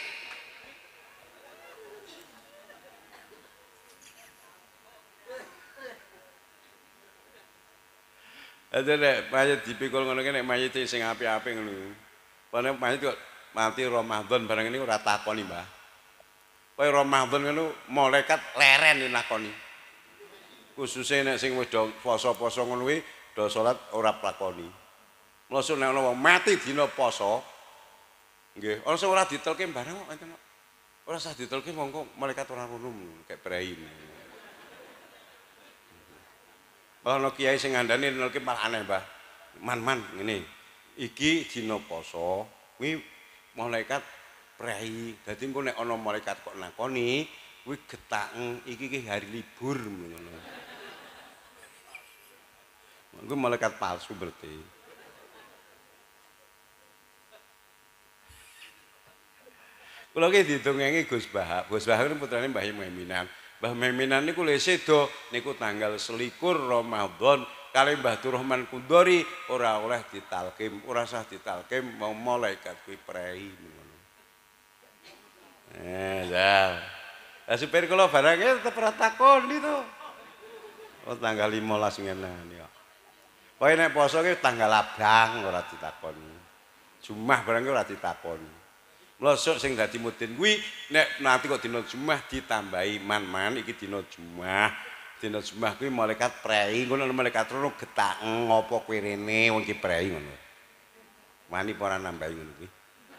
S1: Ada nek mayit dipikul ngono ki nek mayit sing apik-apik ngono. Pane mayit kok mati Ramadan barang ini ora takoni, Mbah. Kowe Ramadan ngono malaikat leren nakoni. Khususe nek sing wis do poso-poso ngono kuwi do salat ora lakoni. Mosok nek ana wong mati dina poso nggih, ana sing ora ditelke barang kok enten. Ora usah ditelke mongko malaikat ora runung kayak prei. Ana kiai sing ngandani nelke malah aneh, Mbah. Man ngene. Iki dina poso, kuwi malaikat prei. Dadi engko nek ana malaikat kok nakoni, kuwi getaken iki hari libur ngono. Kuwi malaikat palsu berarti. Kula ki didongeng Gus Bahak. Gus Bahak niku putrane Mbah Meminan. Mbah Meminan niku le sedo niku tanggal 21 Ramadan kali Mbah Turrahman Kundori ora oleh ditalkim, ora sah ditalkim mau malaikat kuwi prei ngono. Ya. Lah supir kula barangnya tetep ora takoni to. Oh tanggal 15 ngene ya. Pokoke nek poso ki tanggal abang ora ditakoni. Jumah barangnya ora ditakoni. Mlosok sing dadi mudin kuwi nek nanti kok dina Jumat ditambahi man iki dina Jumat. Dina Jumat kuwi malaikat prei ngono malaikat rono getaken ngopo kowe rene wong iki prei ngono. Wani apa ora nambahi ngono kuwi.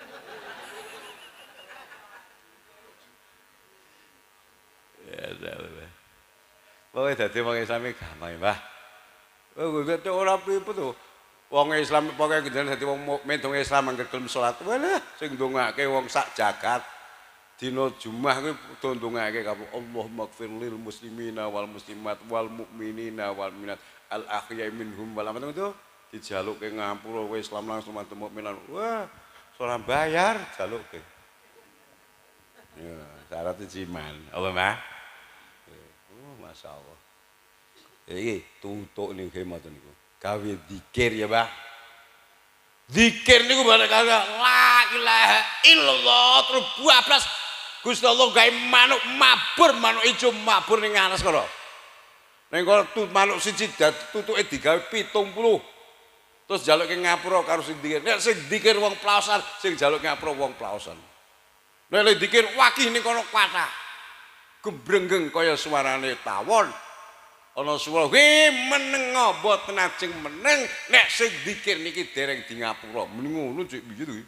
S1: Ya pokoke dadi wong Islam gampang, Mbah. Oh, ora piye to. Wong Islam pokoke jenenge dadi wong mukmin dong Islam anggere gelem salat. Walah sing ndongake wong sak jagat dina Jumat kuwi do ndongake kamu Allahumma ighfir lil muslimina wal muslimat wal mukminina wal minat al ahya'i minhum wal amwat itu dijaluke ngapura kowe Islam langsung mantu mukminan. Wah, ora bayar jaluke. Ya, syarat iman. Apa, Mbah? Oh, masyaallah. Iki tutuk ning ngoten niku. Gawe zikir ya, Mbah. Zikir niku barangkali la ilaha illallah terus bablas Gusti Allah gawe manuk mabur, manuk ijo mabur ning aras kono. Ning kono manuk siji tutuke digawe 70. Terus jaluke ngapura karo sing zikir. Nek sing zikir wong plaosan, sing jaluk ngapura wong plaosan. Nek lek zikir wakih ning kono kathah. Gembrenggeng kaya suarane tawon. Ana swara kuwi meneng boten ajeng meneng nek sing zikir niki dereng di ngapura. Mending ngono cek piye to iki.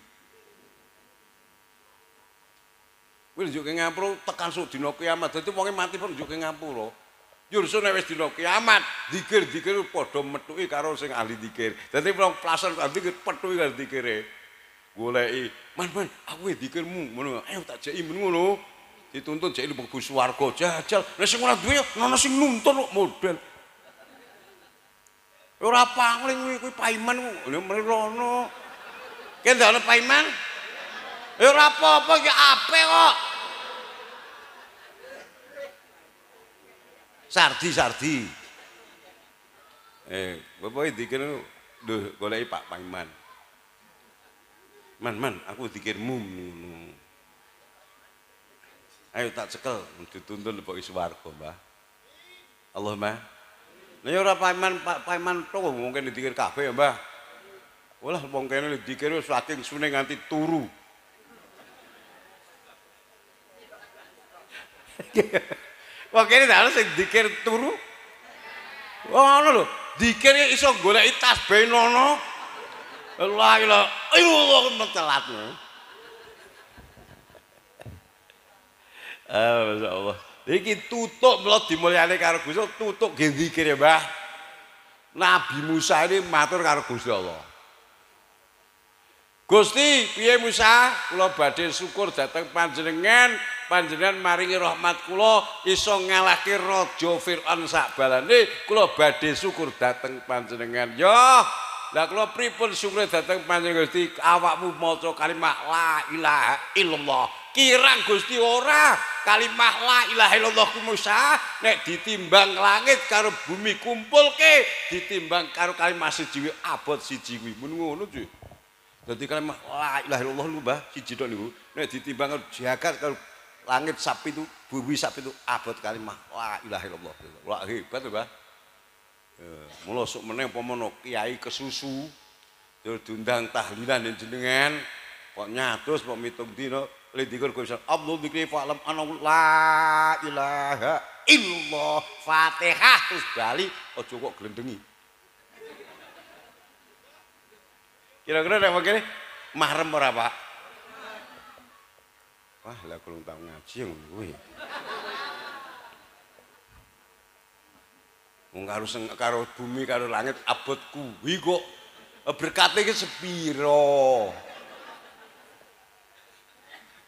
S1: Kuwi njuk ke ngapura tekan sok dina kiamat. Dadi wong mati pun njuk ke ngapura. Yurso nek wis dina kiamat, zikir-zikir padha metuki karo sing ahli zikir. Dadi wong plasan ahli zikir petuki karo zikire. Goleki, "Man, aku zikirmu." Ngono. Ayo tak jeki men ngono. Dituntun jek mlebu swarga jajal. Nek sing ora duwe ana sing nuntun kok model. Ora pangling kuwi paiman lho mrono. Ki ndane paiman? Ya ora apa-apa iki apik kok. Sardi. Bapak dikir lho goleki Pak Paiman. Man, aku dikirmu ngono. Ayo tak cekel dituntun mbok swarga, Mbah. Allahumma. Nek ora Pak Paiman to mungkin dikir kabeh ya, Mbah. Walah wong kene dikir wis saking sune nganti turu. Wong kene harus sing dikir turu. Oh ngono lho, dikir iso goleki tasbih nono. La ilaha illallah metelatmu. Masyaallah. Iki tutuk mlot dimulyani karo Gusti Allah, tutuk nggih zikir ya, Mbah. Nabi Musa ini matur karo Gusti Allah. Gusti, piye Musa? Kula badhe syukur dhateng panjenengan, panjenengan maringi rahmat kula iso ngalahke raja Firaun sak balane. Kula badhe syukur dhateng panjenengan. Ya, lah kula pripun syukur dhateng panjenengan Gusti, awakmu maca kalimat la ilaha illallah. Kirang Gusti ora kalimah la ilaha illallah ku Musa nek ditimbang langit karo bumi kumpulke ditimbang karo kalimah siji abot siji kuwi mun ngono cuy. Dadi kalimah la ilaha illallah niku Mbah siji tok niku nek ditimbang karo jagat karo langit sapi itu bumi sapi itu abot kalimah la ilaha illallah. Wah hebat Mbah. Mula sok meneh umpama kiai kesusu diundang tahlilan jenengan kok nyatus kok mitung dina lidikur Gusti Allah dzikri fa'lam ana la ilaha illallah Fatihah terus bali aja kok glendengi. Kira-kira nek mangkene mahrem ora, Pak? Wah, lah kurang tau ngaji ngono kuwi. Wong karo bumi karo langit abot kuwi kok berkate iki sepiro?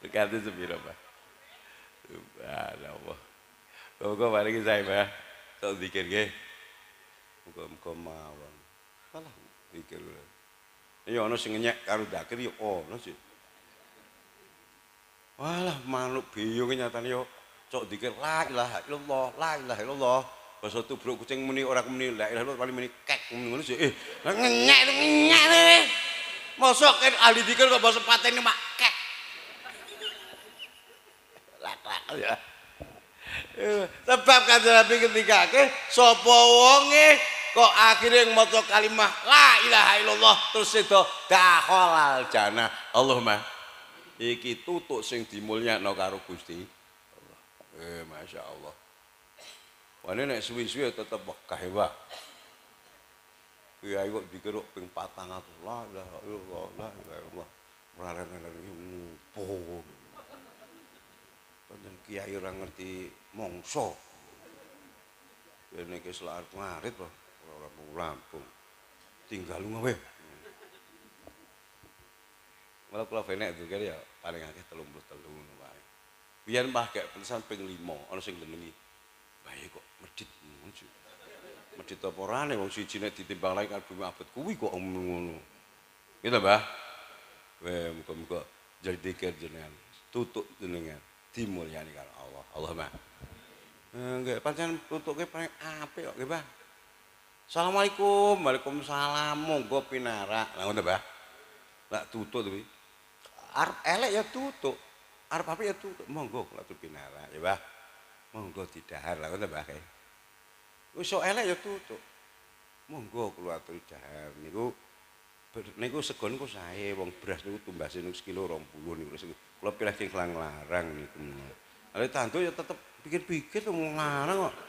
S1: Dekati sepiro, Pak? Subhanallah. Muga paringi sae, Pak. Sok zikir nggih. Muga-muga mawon. Alah, zikir. Ya ana sing nyek karo dzakir ya ana sih. Walah manuk biyung nyatane yo cok dikir la ilaha illallah, la ilaha illallah. Basa tubruk kucing muni ora muni la ilaha illallah paling muni kek ngono sih. Ngenyek. Mosok kan ahli dikir kok basa patene mak kek. Lak ya. Sebab kanjeng Nabi ketika sapa wonge kok akhire maca kalimah la ilaha illallah terus sedo dakhalal jannah. Allahumma iki tutuk sing dimulyakno karo Gusti Allah. Masya Allah. Wane nek suwi-suwi tetep bekah wae. Kiai kok dikira ping 400 la ilaha illallah la ilaha illallah. Raren-raren po. Panjen kiai ora ngerti mangsa. Dene iki selaar ngarit lho, ora Lampung. Tinggal lunga wae. Malah kula venek itu ya paling akeh 33 ngono wae. Biyen mbah gek penesan ping 5 ana sing ngenengi. Bae kok medhit ngono. Medhit apa orane wong siji nek ditimbang lain kan bumi abet kuwi kok ngono. Gitu, Mbah. Muga-muga jadi dikir jenengan, tutuk jenengan dimulyani karo Allah. Allahumma. Nggih, pancen tutuke paling apik kok nggih, Mbah. Assalamualaikum. Waalaikumsalam. Monggo pinarak. Lah ngono, Mbah. Lah tutuk kuwi. Arep elek ya tutuk. Arep apik ya tutuk. Monggo kula pinarak ya, Mbah. Monggo didahar lah ngono, Mbah. Wis sok elek ya tutuk. Monggo kula aturi dahar niku segon kok sae wong beras niku tumbase niku sekilo 20 niku kula pilih sing larang niku. Ale tantu ya tetep pikir-pikir wong larang kok.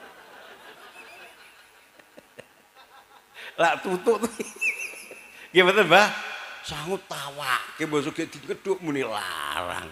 S1: Lah tutuk. Nggih mboten, Mbah? Sangut tawake basa gek dikedhuk muni larang.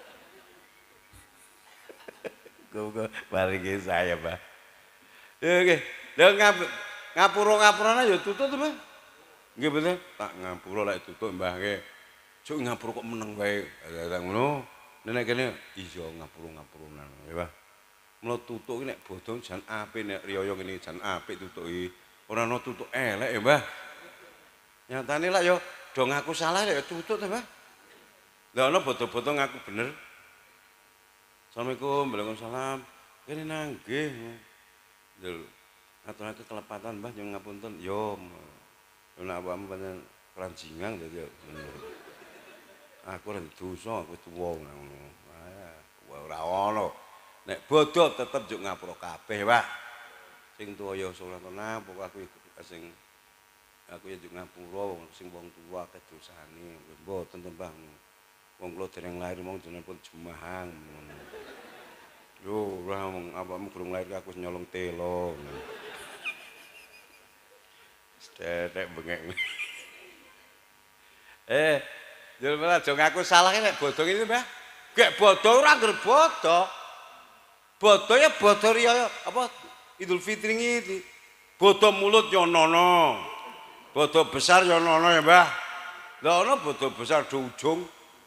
S1: Go paringi saya, Mbah. Nggih. Lha ngapura-ngapurane ya tutut, Mbah. Nggih bener, tak ngapura lek tutut, Mbah nggih. Cuk ngapura kok meneng wae. Ngono. Nek kene iya ngapura-ngapurunan, nggih, Mbah. Mula tutut iki nek bodong jan apik nek riyaya ngene jan apik tutut iki. Ora ana tutut elek ya, Mbah. Nyatane lak ya do ngaku salah ya tutut ta, Mbah. Lah ana bodo-bodo ngaku bener. Assalamualaikum, waalaikumsalam. Kene nanggih. Lho, aturake kelepatan, Mbah, nyuwun ngapunten. Yo. Nek awakmu pancen keranjingan dadi aku ora dosa, aku tuwa ngono. Ora ono. Nek bodho tetep njuk ngapura kabeh, Pak. Sing tuwa ya salahana, pokok aku ya njuk ngapura wong sing wong tuwa akeh dosane. Mboten to, Mbah. Wong kula dereng lair mong jenengan pun jumahang. Yo, ora wong awakmu durung lair aku wis nyolong telo. Stetek bengek. Yo malah aja ngaku salah nek bodho iki, Mbah. Gek bodho ora ngger bodho. Bodho ya bodho riya apa Idul Fitri iki. Bodho mulut ya nono. Bodho besar ya nono ya, Mbah. Lah ana bodho besar do ujung.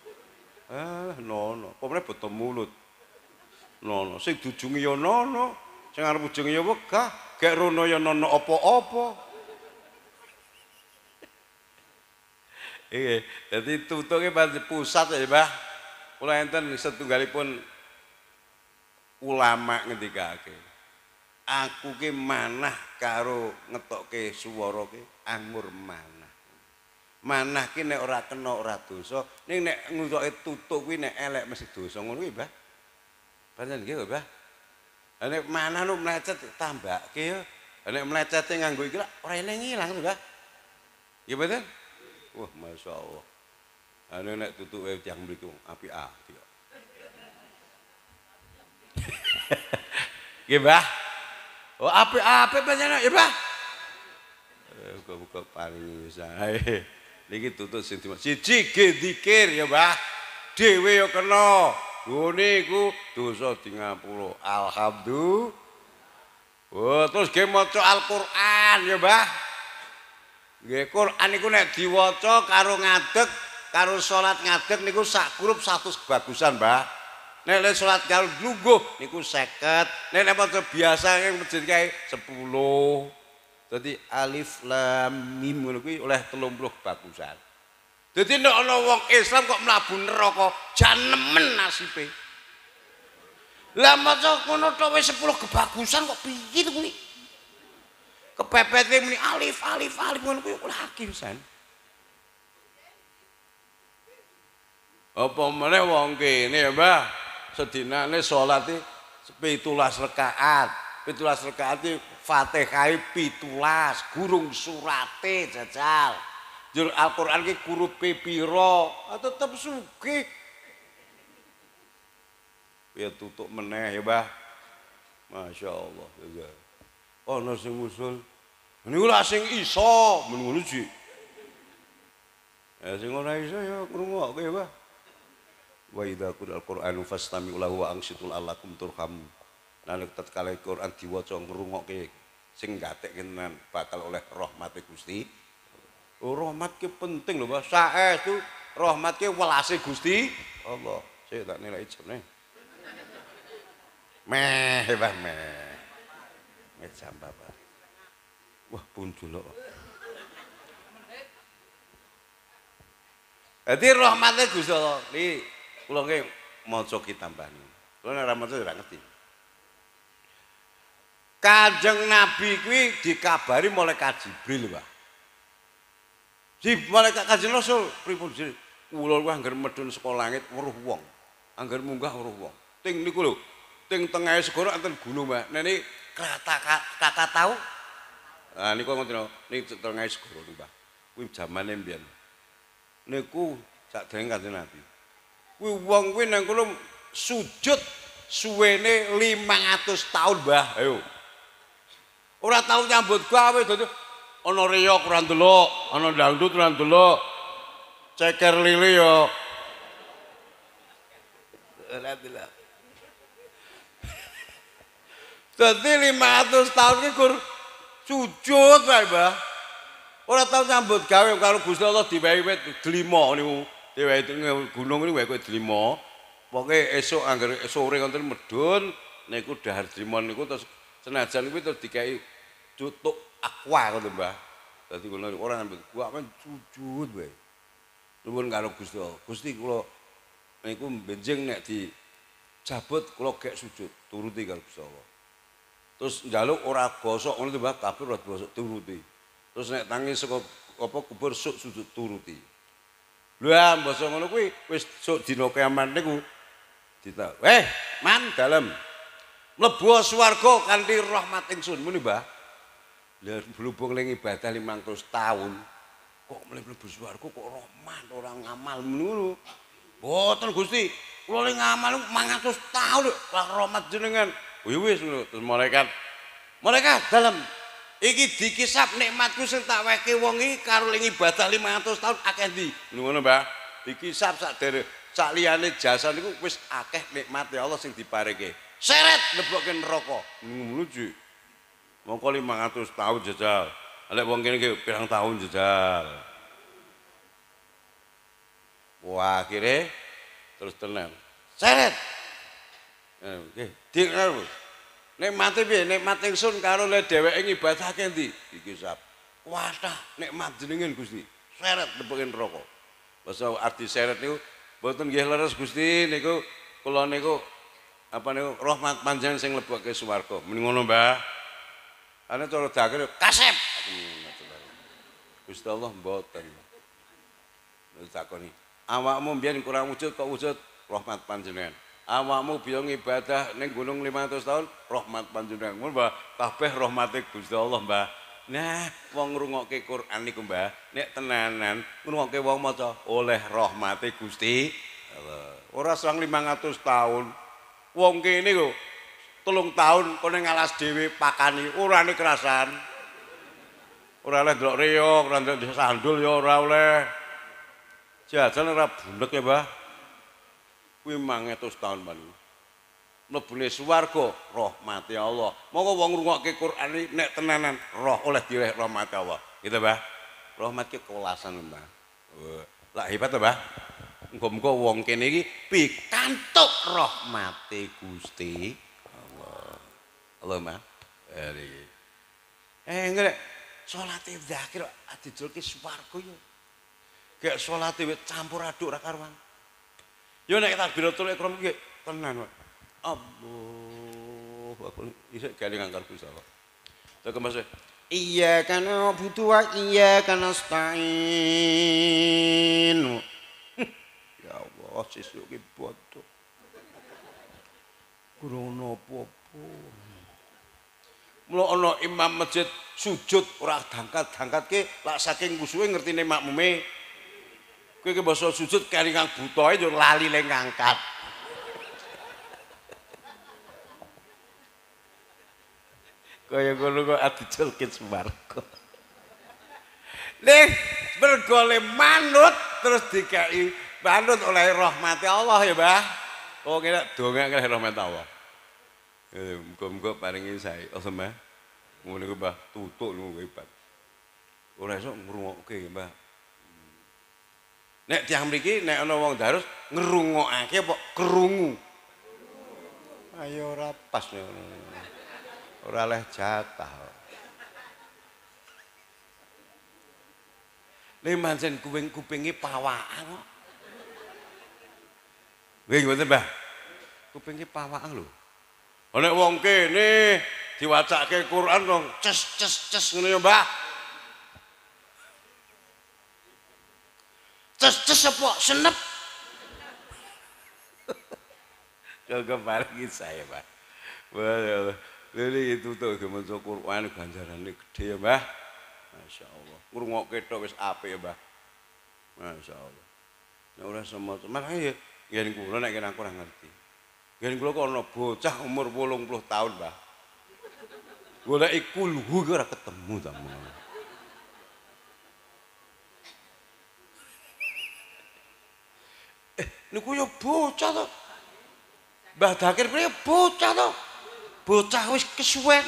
S1: Nono. Apa meneh bodho mulut. Nono. Sing dujungi ya nono. Sing arep ujunge ya wegah. Gek rono ya nono apa-apa. Iya, jadi tutungnya pusat ya, Mbah. Kula enten setunggalipun ulama ngendikake. Aku ki manah karo ngetokke swara ki anggur manah. Manah ki nek ora kena ora dosa, ning nek ngutoke tutuk kuwi nek elek mesti dosa ngono kuwi, Mbah. Pancen nggih, Mbah. Nek manah nu mlecet tambake ya. Nek mlecete nganggo iki lak ora ilang, Mbah. Nggih mboten? Wah, Masya Allah. Ane nek tutuke tiyang mriku apik-apik. Nggih, Mbah. Oh, apik-apik panjenengan, ya, Mbah. Buka-buka paling sae. Niki tutut sing siji dzikir ya, Mbah. Dhewe ya kena. Ngene iku dosa di ngapura. Alhamdulillah. Oh, terus ge maca Al-Qur'an ya, Mbah. Nggih, Quran iku nek diwaca karo ngadeg karo salat ngadeg niku sak grup 100 kebagusan, Mbah. Nek salat karo lungguh niku 50. Nek maca biasa ing masjid kae 10. Dadi alif lam mim ngono kuwi oleh 30 kebagusan. Dadi nek ana wong Islam kok mlabu neraka, jan nemen nasibe. Lah maca ngono tok wis 10 kebagusan kok piye to kuwi? Kepepete muni alif ngono kuwi lagi pisan. Apa meneh wong kene ya, Mbah? Sedinane salat iki 17 rakaat. 17 rakaat iki Fatihah 17, gurung surate jajal. Jur Al-Qur'an iki hurufe pira? Tetep sugih. Ya tutuk meneh ya, Mbah. Masyaallah ya. Ana sing usul. Niku lak sing iso men ngono sih. Ya sing ora iso ya ngrungokke, Mbah. Wa idza qur'al qur'anu fastami'u lahu wa ansitu la'allakum turhamun. Nek tatkala Quran diwaca ngrungokke sing gatek tenan bakal oleh rahmate Gusti. Oh, rahmat ki penting lho, Mbah. Saestu rahmat ki welase Gusti Allah. Sik tak nilai jane. Meh, Mbah, meh. Jam Bapak. Wah, punjul kok. Dadi rahmate Gusti Allah. Niki kula nggih maca kitab niku. Kula nek ora maca ora ngerti. Kanjeng Nabi kuwi dikabari malaikat Jibril, Pak. Malaikat Kanjeng Rasul pripun jenenge? Kula kuwi angger medhun saka langit weruh wong. Angger munggah weruh wong. Ting niku lho, ting tengahe segara enten gunung, Pak. Nek niki kakak tahu? Nah niku ngoten niki tengahe segara niku, Pak. Kuwi jamane mbiyen. Niku sadurunge Kanjeng Nabi. Kuwi wong kuwi nang kono sujud suwene 500 tahun, Mbah. Ayo. Ora tau nyambut gawe dadi ana reyok ora ndelok, ana dangdut ora ndelok. Ceker lili yo. Ora ndelok. Dadi 500 tahun ki gur sujud wae, Mbah. Ora tau nyambut gawe karo Gusti Allah diwehi wit delima niku. Diwehi gunung niku wae delima. Pokoke esuk angger sore wonten medhun niku dahar delima niku terus senajan kuwi terus dikai cutuk aqua ngono, Mbah. Dadi kula ora nyambut gua men sujud wae. Nuwun karo Gusti Allah. Gusti kula niku benjing nek dijabut kula gek sujud turuti karo Gusti Allah. Terus njaluk ora gosok ngono to, Mbah, kabeh ora gosok turuti. Terus nek tangi saka apa kubur suk sujud turuti. Lha mbasa ngono kuwi wis sok dina kiamat niku dita. Man dalem. Mlebu swarga kanthi rahmat ingsun muni, Mbah. Lah berhubung ning ibadah 500 tahun kok mlebu swarga kok rahmat ora ngamal ngono. Mboten Gusti, kula ning ngamal 500 tahun lho rahmat jenengan. Wis terus malaikat dalem iki dikisap nikmatku sing tak weke wong iki karo ling ibadah 500 tahun akeh ndi ngono, Mbah. Dikisap sak dere sak liyane jasa niku wis akeh nikmate Allah sing dipareke. Seret lebokke neraka. Ngono sih. Mongko 500 tahun jajal. Lek wong kene iki pirang tahun jajal. Wah, akhirnya terus tenan. Seret. Nggih, dikaro. Nikmate piye? Nikmat ingsun karo le dheweke ngibadahke ndi? Dikisap. Wadah, nikmat jenengan Gusti. Seret lebokke neraka. Basa arti seret niku mboten nggih leres Gusti niku kula niku apa niku rahmat panjenengan sing lebokke swarga. Meni ngono, Mbah. Ana cara dakir kasep. Gusti Allah mboten. Takoni, awakmu mbiyen kurang wujud kok wujud rahmat panjenengan. Awakmu biyen ibadah ning gunung 500 tahun rahmat panjenengan. Ngono, Mbah. Kabeh rahmate Gusti Allah, Mbah. Nah, wong ngrungokke Quran niku, Mbah, nek tenanan ngrungokke wong maca oleh rahmate Gusti Allah. Ora sang 500 tahun. Wong kene kok 3 tahun kene ngalas dhewe pakani ora ane kerasan. Ora oleh ndelok reyok, ora ndelok sandul ya ora oleh. Jajan ora bunek ya, Mbah. Kuwi 500 tahun balu. Mlebune swarga rahmate Allah. Monggo wong ngrungokke Quran iki nek tenanan roh oleh direh rahmate Allah. Gitu, Mbah. Rahmat ki kewelasan, Mbah. Lah hebat to, Mbah. Muga-muga wong kene iki pikantuk rahmate Gusti Allah. Mbah. Iki. Engko salate dzakir dijulke swarga yo. Gek salate wis campur aduk ra karuan. Yo nek takbiratul ihram iki tenan kok. Allahu Akbar. Isik gale ngangkar Gusti Allah. Terus Mas. Iyyaka na'budu wa iyyaka nasta'in. Ya Allah, sesuk ki bodoh. Krono apa-apa. Mula ana imam masjid sujud ora dangkat-dangkatke lak saking kusuwe ngertine makmume. Kowe ki basa sujud keringang buta yo lali le ngangkat. Kaya ngono kok adiculke swarga. Ning mergo le manut terus dikai manut oleh rahmati Allah ya, Mbah. Oh, kira dongak oleh rahmat Allah. Muga-muga paringi sae. Oh, Mbah. Ngono ku, Mbah, tutuk lu hebat. Ora iso ngrungokke, Mbah. Nek tiyang mriki nek ana wong darus ngrungokake apa krungu. Ayo ora pas ngono. Ora leh jatah. Nek pancen kupinge pawakan kok. Nggih ngoten, Mbah. Kupinge pawakan lho. Nek wong kene diwacake Quran dong ces ngono ya, Mbah. Ces apa senep. Kagak paringi saya, Mbah. Wah, lha itu tuh maca Quran ganjarane gede ya, Mbah. Masyaallah. Ngrungokke tok wis apik ya, Mbah. Masyaallah. Nek ora semono, makane yen kula nek kena kurang ngerti. Yen kula kok ana bocah umur 80 tahun, Mbah. Goleki kulhu ora ketemu ta ngono. Niku yo bocah to. Mbah Dakir kuwi bocah to. Bocah wis kesuwen.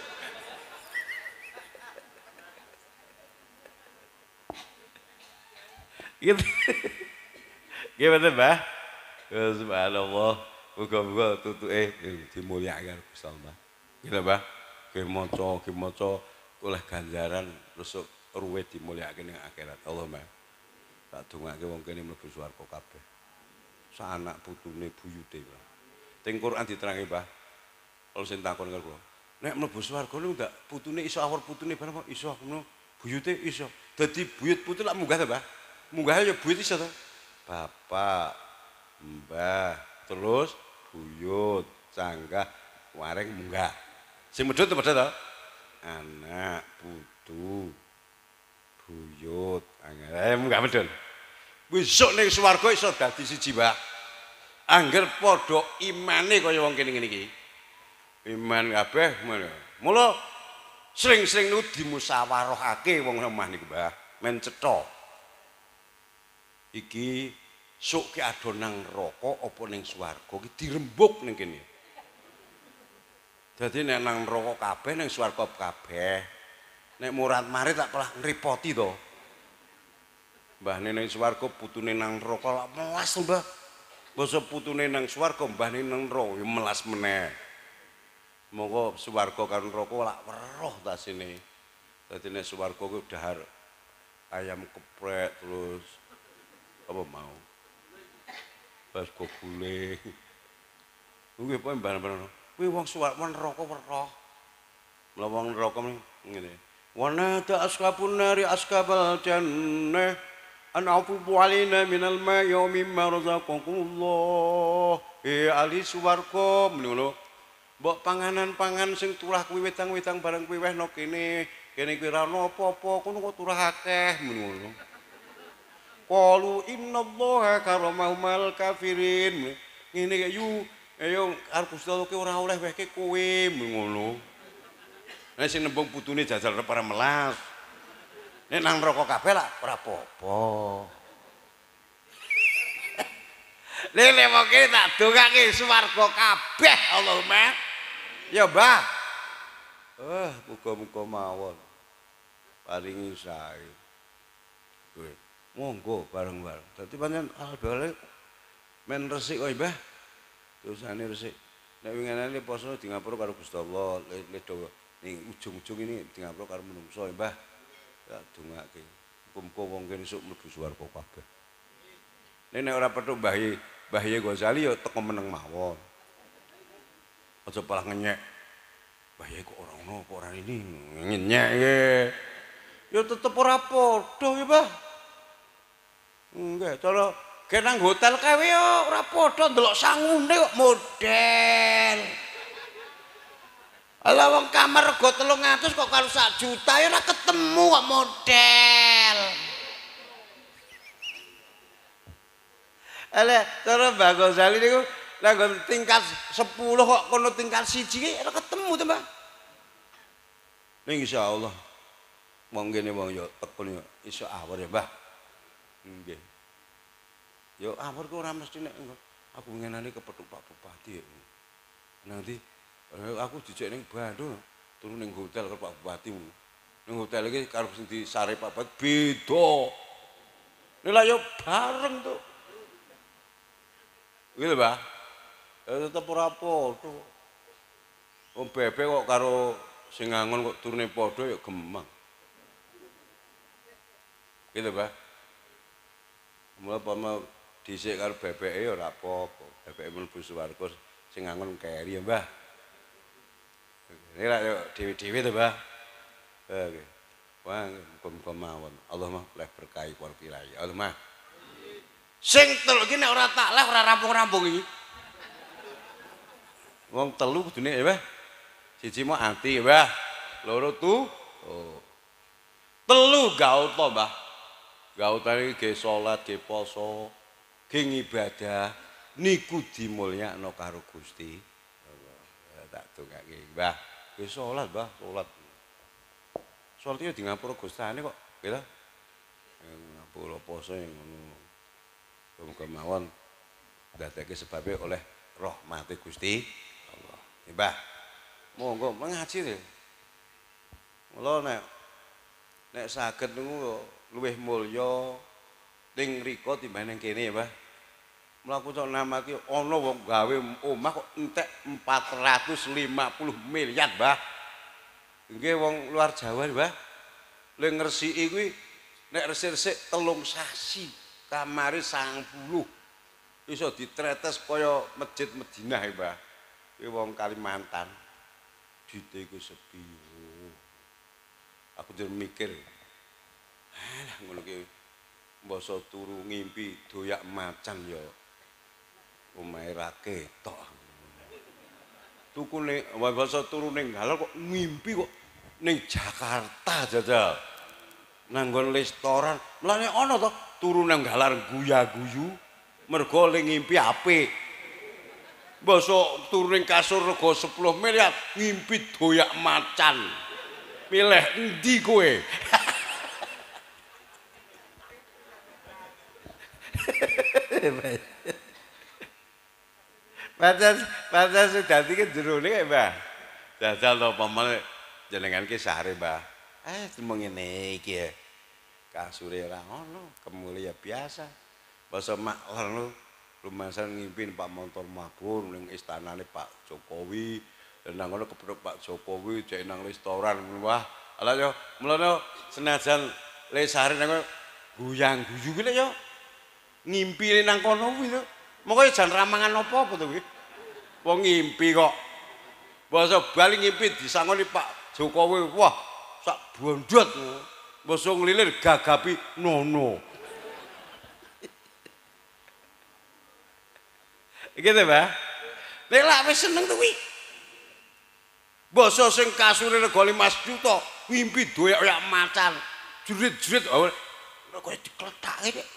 S1: Gitu. Gimana, Mbah? Subhanallah. Muga-muga tutuke dimulyakaken Gusti Allah. Gitu, Mbah. Ki maca oleh ganjaran terus ruwe dimulyakaken ning akhirat. Allahumma. Tak dongake wong kene mlebu swarga kabeh. Sanak putune buyute, Mbah. Teng Quran diterangi, Mbah. Kalau sing takon karo kula. Nek mlebu swarga niku ndak putune iso awor putune bareng kok iso ngono. Buyute iso. Dadi buyut putu lak munggah ta, Mbah? Munggah ya buyut iso to. Bapak, Mbah, terus buyut, canggah, wareng munggah. Sing medhot to padha to? Anak, putu, buyut, munggah medhot. Besok ning swarga iso dadi siji, Mbah. Angger padha imane kaya wong kene ngene iki. Iman kabeh ngono. Mula sering-sering niku dimusyawarahake wong omah niku, Mbah. Men cetha. Iki sok ki ado nang neraka apa ning swarga ki dirembuk ning kene. Dadi nek nang neraka kabeh ning swarga kabeh. Nek murat-marit tak kalah ngripoti to. Mbahne ning swarga putune nang neraka lak melas, Mbah. Basa putune nang swarga mbahne nang neraka melas meneh. Monggo swarga karo neraka lak weruh ta sine. Dadi nek swarga ku dahar ayam keprek terus apa mau. Pas gule. Kuwi apa mbarang-barang. Kuwi wong swarga neraka weruh. Mula wong neraka ngene. Wa nata ashabun nari ashabal jannah an afubu alaina minal ma'i wa mimma razaqakumullah. Ali swarga ngono. Mbok panganan-pangan sing turah kuwi wedang-wedang bareng kuwi wehno kene kuwi ra ono apa-apa kono kok turah akeh ngono. Qalu innallaha karamahum kafirin. Ngene kaya ayo arep Gusti Allah ki ora oleh wehke kowe ngono. Nek sing nembung putune jajal para melas. Nek nang neraka kabeh lak ora apa-apa. Lele mongke tak dongake swarga kabeh Allahumma. Ya, Mbah. Muga-muga mawon. Paringi sae. Kowe Monggo bareng-bareng. Dadi pancen albale men resik kok Mbah. Dosane resik. Nek winginane poso di ngapura karo Gusti Allah, ledo ning ujung-ujung ini di ngapura karo menungso Mbah. Ya dongake. Muga-muga wong kene esuk mlebu swarga kabeh. Nek ora petuk Mbah Ye Ghazali ya teko meneng mawon. Aja palah ngenyek. Mbah Ye kok ora ono, kok ora ini ngenyek ye. Ya tetep ora padha ya, Mbah. Nggih, cara ge nang hotel kae ya ora padha ndelok sangune kok model. Ala wong kamar rego 300 kok karo 1 juta ya ora ketemu kok model. Ala cara Mbah Ghazali niku nang tingkat 10 kok kono tingkat 1 ki ora ketemu to, Mbah. Ning insyaallah wong kene wong ya tekun ya iso awur ya, Mbah. Nggih. Ya awur ku ora mesti nek aku ngenani kepethuk Pak Bupati. Nanti aku dijek ning Bandung turu ning hotel karo Pak Bupati. Ning hotel iki karo sing disare Pak Bupati beda. Lha ya bareng to. Gitu, Mbah. Tetep ora padha. Wong bebek kok karo sing ngangon kok turune padha ya gemang. Gitu, Mbah. Mula pama dhisik karo bebeke ya ora apa-apa. Bebeke mlebu swarga sing ngangon keri ya, Mbah. Ini lak yo dhewe-dhewe to, Mbah. Oke. Wah, muga-muga mawon. Allahumma leh berkahi wal kirai. Allahumma. Sing telu iki nek ora tak leh ora rampung-rampung iki. Wong telu kudune ya, Mbah. Siji mok ati, Mbah. Loro tu. Oh. Telu gauta, Mbah. Gautane ge salat, ge poso, ge ibadah niku dimulyakno karo Gusti Allah. Ya tak dongake, Mbah. Ge salat, Mbah, salat. Salat iki di ngapura Gustane kok, nggih ta? Ngapura poso ngono. Muga mawon dadake sebabe oleh rahmate Gusti Allah. Mbah. Monggo ngaji lho. Mula nek saged niku luwih mulya ning mriko timbang ning kene ya, Mbah. Mlaku cok namati ana wong gawe omah kok entek 450 miliar, Mbah. Nggih wong luar Jawa, Mbah. Le ngresiki kuwi nek resik-resik 3 sasi, kamare 90. Iso ditretes kaya masjid Madinah, Mbah. Kuwi wong Kalimantan. Dite iku sepi. Aku jare mikir alah ngono ki mbasa turu ngimpi doyak macan ya omahe ra ketok. Tukune mbasa turu ning Galau kok ngimpi kok ning Jakarta jajal. Nanggon restoran, mlane ana to turu nang Galar guya-guyu mergo le ngimpi apik. Mbasa turu ning kasur rego 10 miliar ngimpi doyak macan. Milih endi kowe? Pancen sudati ki jerone kae, Mbah. Jajal to pamane jenengan ki sare, Mbah. Cuma ngene iki ya. Kasure ora ono, kemuli ya biasa. Basa maklar lu rumasan ngimpin Pak Montor Mabur ning istanane Pak Jokowi. Dan nang ngono kepethuk Pak Jokowi jek nang restoran wah. Ala yo mulane senajan le sare nang guyang-guyu ki lho yo. Ngimpi nang kono kuwi to. Monggo jan ramangan apa-apa to kuwi. Wong ngimpi kok. Basa bali ngimpi disangoni Pak Jokowi. Wah, sak bondot. Basa nglilir gagapi nono. Iki to, Mbah. Nek lak wis seneng to kuwi. Basa sing kasure rego 5 juta, ngimpi doyak-doyak macan. Jerit-jerit. Kok dikletake, Dik.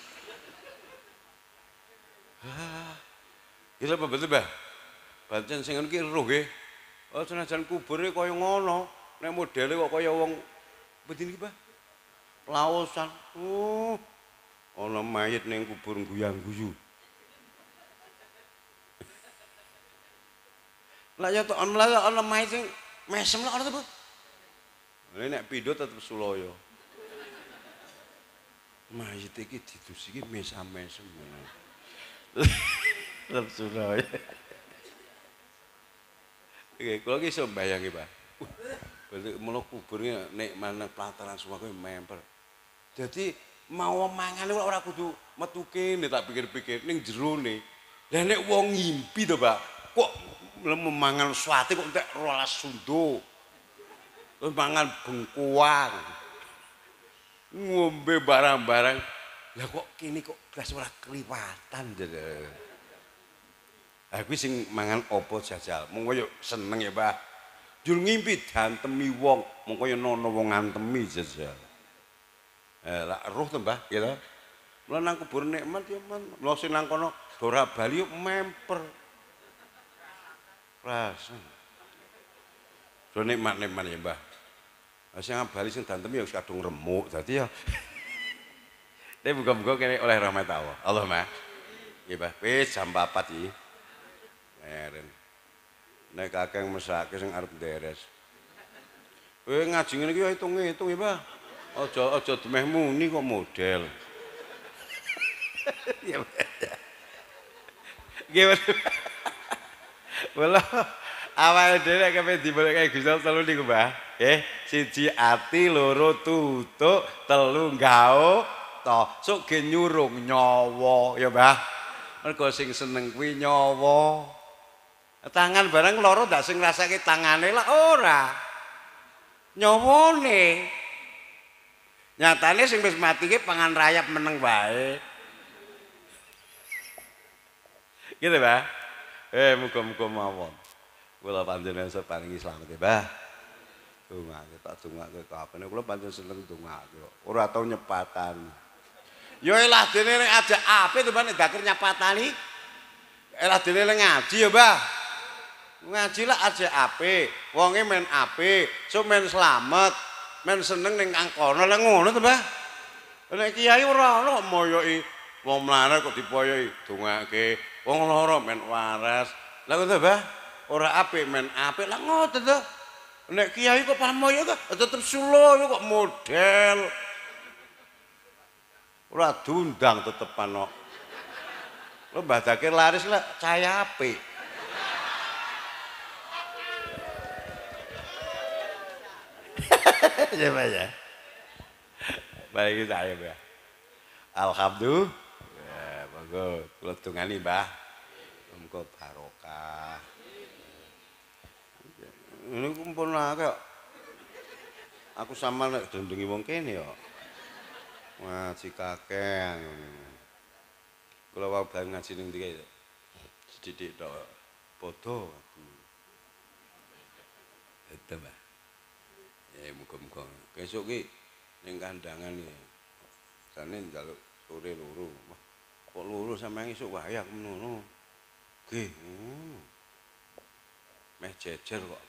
S1: Gitu apa betul, Mbah? Pancen sing ngono ki roh nggih. Oh senajan kubure kaya ngono, nek modele kok kaya wong bedini iki, Mbah. Laosan. Ana mayit ning kubur guyang-guyu. Lah ya tok ana mayit sing mesem lho ana to, Bu. Nek pindho tetep Suloyo. mayit iki didus iki mesam-mesem ngono. Terus Surabaya. Oke, kula ki iso mbayangke, Pak. Berarti mulo kuburnya nek mana pelataran semua kuwi memper. Jadi mau mangan ora kudu metu kene tak pikir-pikir ning jerone. Lah nek wong ngimpi to, Pak, kok memangan swate kok entek 12 sundo. Terus mangan bengkuang. Ngombe barang-barang. Lah kok kene kok blas ora kliwatan jare. Aku sing mangan opo jajal. Monggo yo seneng ya, Pak. Jul ngimpi dantemi wong, mongko yo nono wong ngantemi jajal. Lah roh to, Mbah, ya to. Mula nang kubur nikmat yo men. Mula sing nang kono Dora Bali yo memper. Ras. Do nikmat-nikmat ya, Mbah. Sing Bali sing dantem ya kadung remuk dadi ya. Tapi muga-muga kene oleh rahmat Allah. Allahumma. Nggih, Mbah. Wis jam 4 iki. Eren. Nek kakek mesake sing arep deres. Kowe ngaji ngene iki hitung-hitung ya, Mbah. Aja demeh muni kok model. Ya. Nggih. Wala awake dhewe nek kepen diboleke Gusti Allah telu niku, Mbah. Nggih, siji ati, loro tutuk, telu nggauk, to. Sok ge nyurung nyawa ya, Mbah. Mergo sing seneng kuwi nyawa. Tangan barang loro ndak sing ngrasake tangane lah ora. Nyawane. Nyatane sing wis mati ki pangan rayap meneng wae. Gitu, Mbah. Muga-muga mawon. Kula panjenengan separingi slamet ya, Mbah. Dongake tak dongake kapan kula pancen seneng dongake kok. Ora tau nyepatan. Ya elah dene nek ajak apik to, Mbah, nek dakir nyepatani. Elah dene ngaji ya, Mbah. Ngaji lah ajak apik, wonge men apik, so men slamet, men seneng ning angkono lha ngono to, Mbah. Nek kiai ora ono kok moyoki wong mlarat kok dipoyoki dongake. Wong lara men waras. Lah ngono, Mbah. Ora apik men apik lah ngoten to. Nek kiai kok pamoyo kok tetep sulo kok model. Ora diundang tetepan kok. Lho Mbah Dakir laris lah cahaya apik. Ya, Mbah ya. Baik saya, Mbah. Alhamdulillah. Ya, monggo kula tungani, Mbah. Muga barokah. Ini kumpul akeh. Aku sama nek dendengi wong kene ya. Ngaji kakek. Kula wae bali ngaji ning ndi kae. Sedidik tok. Padha. Itu, Mbah. Ya muga-muga. Besok ki ning kandangan iki. Jane njaluk sore loro. Kok loro sampeyan esuk wayah ngono. Nggih, ngono. Meh jejer kok.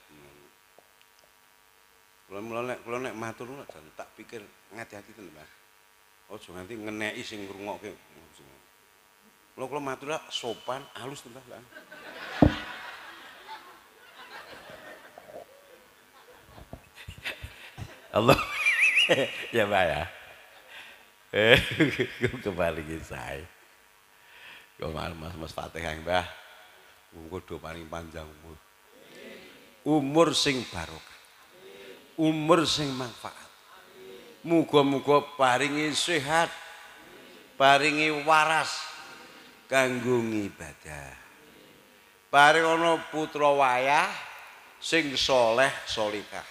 S1: Kula nek matur jan tak pikir ngati-ati ten, Mbah. Aja nganti ngeneki sing ngrungokke. Kula matur sopan, halus ten, Mbah. Allah. Ya, Mbak ya. Kembali ke saya. Mas Fatihah, Mbah. Muga do paring panjang umur. Umur sing barokah. Umur sing manfaat. Muga-muga paringi sehat. Paringi waras kanggo ibadah. Paring ana putra wayah sing saleh salihah.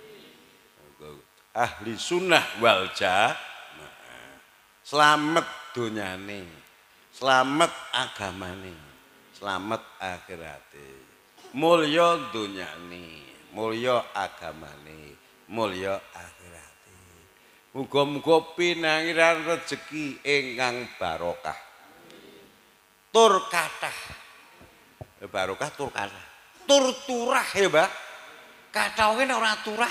S1: Ahli sunnah wal jamaah. Slamet donyane, slamet agamane, slamet akhirate. Mulya donyane, mulya agamane, mulya akhirate. Muga-muga pinangiran rejeki ingkang barokah. Tur kathah. Barokah tur kathah. Tur turah ya, Mbak. Kathah nek ora turah.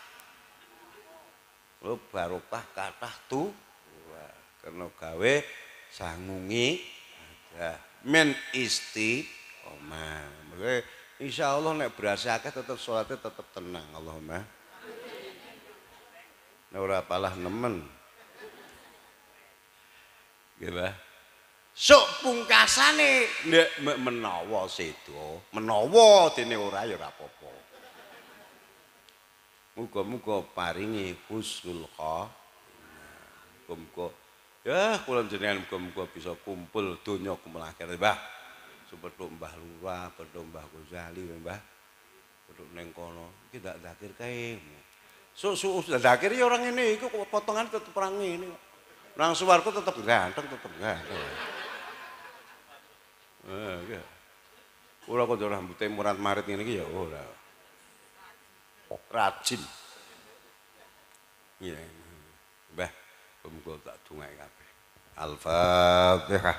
S1: Lho barokah kathah tu kena gawe sangungi ada men istiqomah. Maka insyaallah nek berasa akeh tetep salate tetep tenang. Allahumma. Nek ora palah nemen. Nggih, Mbah. Sok pungkasane nek menawa sedo, menawa dene ora ya ora apa-apa. Muga-muga paringi husnul khotimah. Muga-muga ya kula jenengan muga-muga bisa kumpul donya kumpul akhirat, Mbah. Sepethuk Mbah Lurah, sepethuk Mbah Ghazali, Mbah. Sepethuk ning kono iki ndak dakir kae. Sok dakir ya orang ngene iku potongan tetep ora ngene. Nang suwarga tetep ganteng, tetep ganteng. Iya. Ora kok rambute murat-marit ngene iki ya ora. Rajin. Iya. Mbah, muga tak dongake kabeh. Al-Fatihah.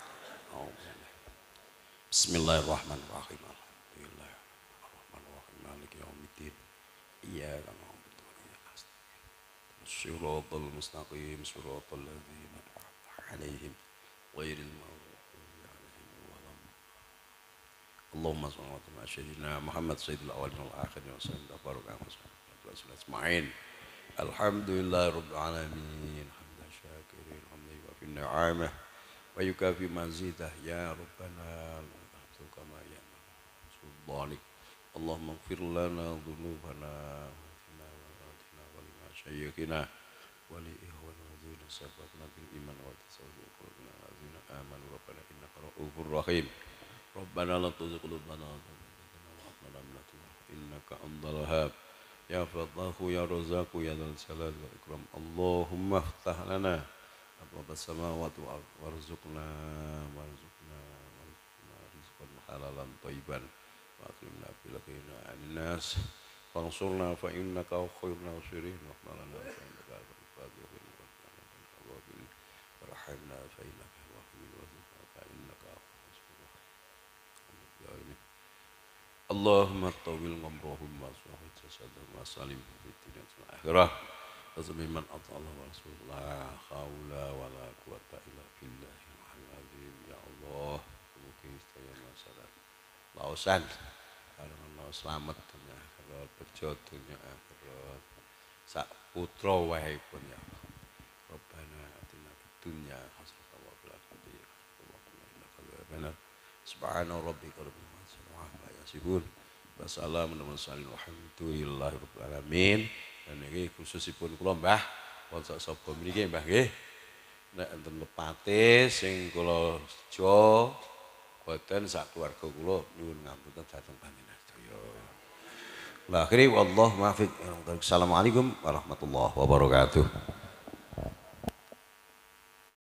S1: Bismillahirrahmanirrahim. Alhamdulillahirrahmanirrahim. Maliki yaumiddin. Iyyaka na'budu wa iyyaka nasta'in. Shiratal mustaqim, shiratal ladzina an'amta 'alaihim ghairil maghdubi 'alaihim waladdallin. Allahumma shalli ala sayyidina Muhammad sayyidil awwalin wal akhirin wa sallim tabaraka wa sallam ajma'in. Alhamdulillahirabbil alamin. Hamdan syakirin, hamdan yuwafi ni'amah wa yukafi mazidah ya rabbana la kama ya subhanak. Allahumma ighfir lana dhunubana wa lima syayikhina wa li ikhwana ladzina sabaquna bil iman wa tasawwuf qulubana ladzina amanu rabbana innaka ra'ufur rahim. Rabbana la tuzigh qulubana innaka antal wahhab ya fattahu ya razzaqu ya dzal jalali wal ikram. Allahumma iftah lana abwaabas samawati warzuqna rizqan halalan thayyiban wa akrimna bil khairin annas fansurna fa innaka khairun nasirin wa lana fa innaka al-fatihun wa rahimna fa innaka al-wahid wa fa innaka Allahumma tawil ngamrohum wa suhid jasadum wa salim fi dunya wal akhirah azmiman Allah wa rasulullah haula wa la quwata illa billahil azim. Ya Allah mugi sedaya masyarakat lausan karena selamat dunya akhirat bejo dunya akhirat sak putra wae pun ya Rabbana atina fid dunya hasanah wa fil akhirati hasanah. Subhana rabbika rabbil izzati amma yasifun. Wassalamun ala mursalin walhamdulillahi rabbil alamin. Dan ini khususipun kula Mbah wonten sapa mriki Mbah nggih. Nek enten lepate sing kula sejo boten sak keluarga kula nyuwun ngapunten dhateng panjenengan sedaya. Wa akhiri wallahu muwaffiq. Assalamualaikum warahmatullahi wabarakatuh.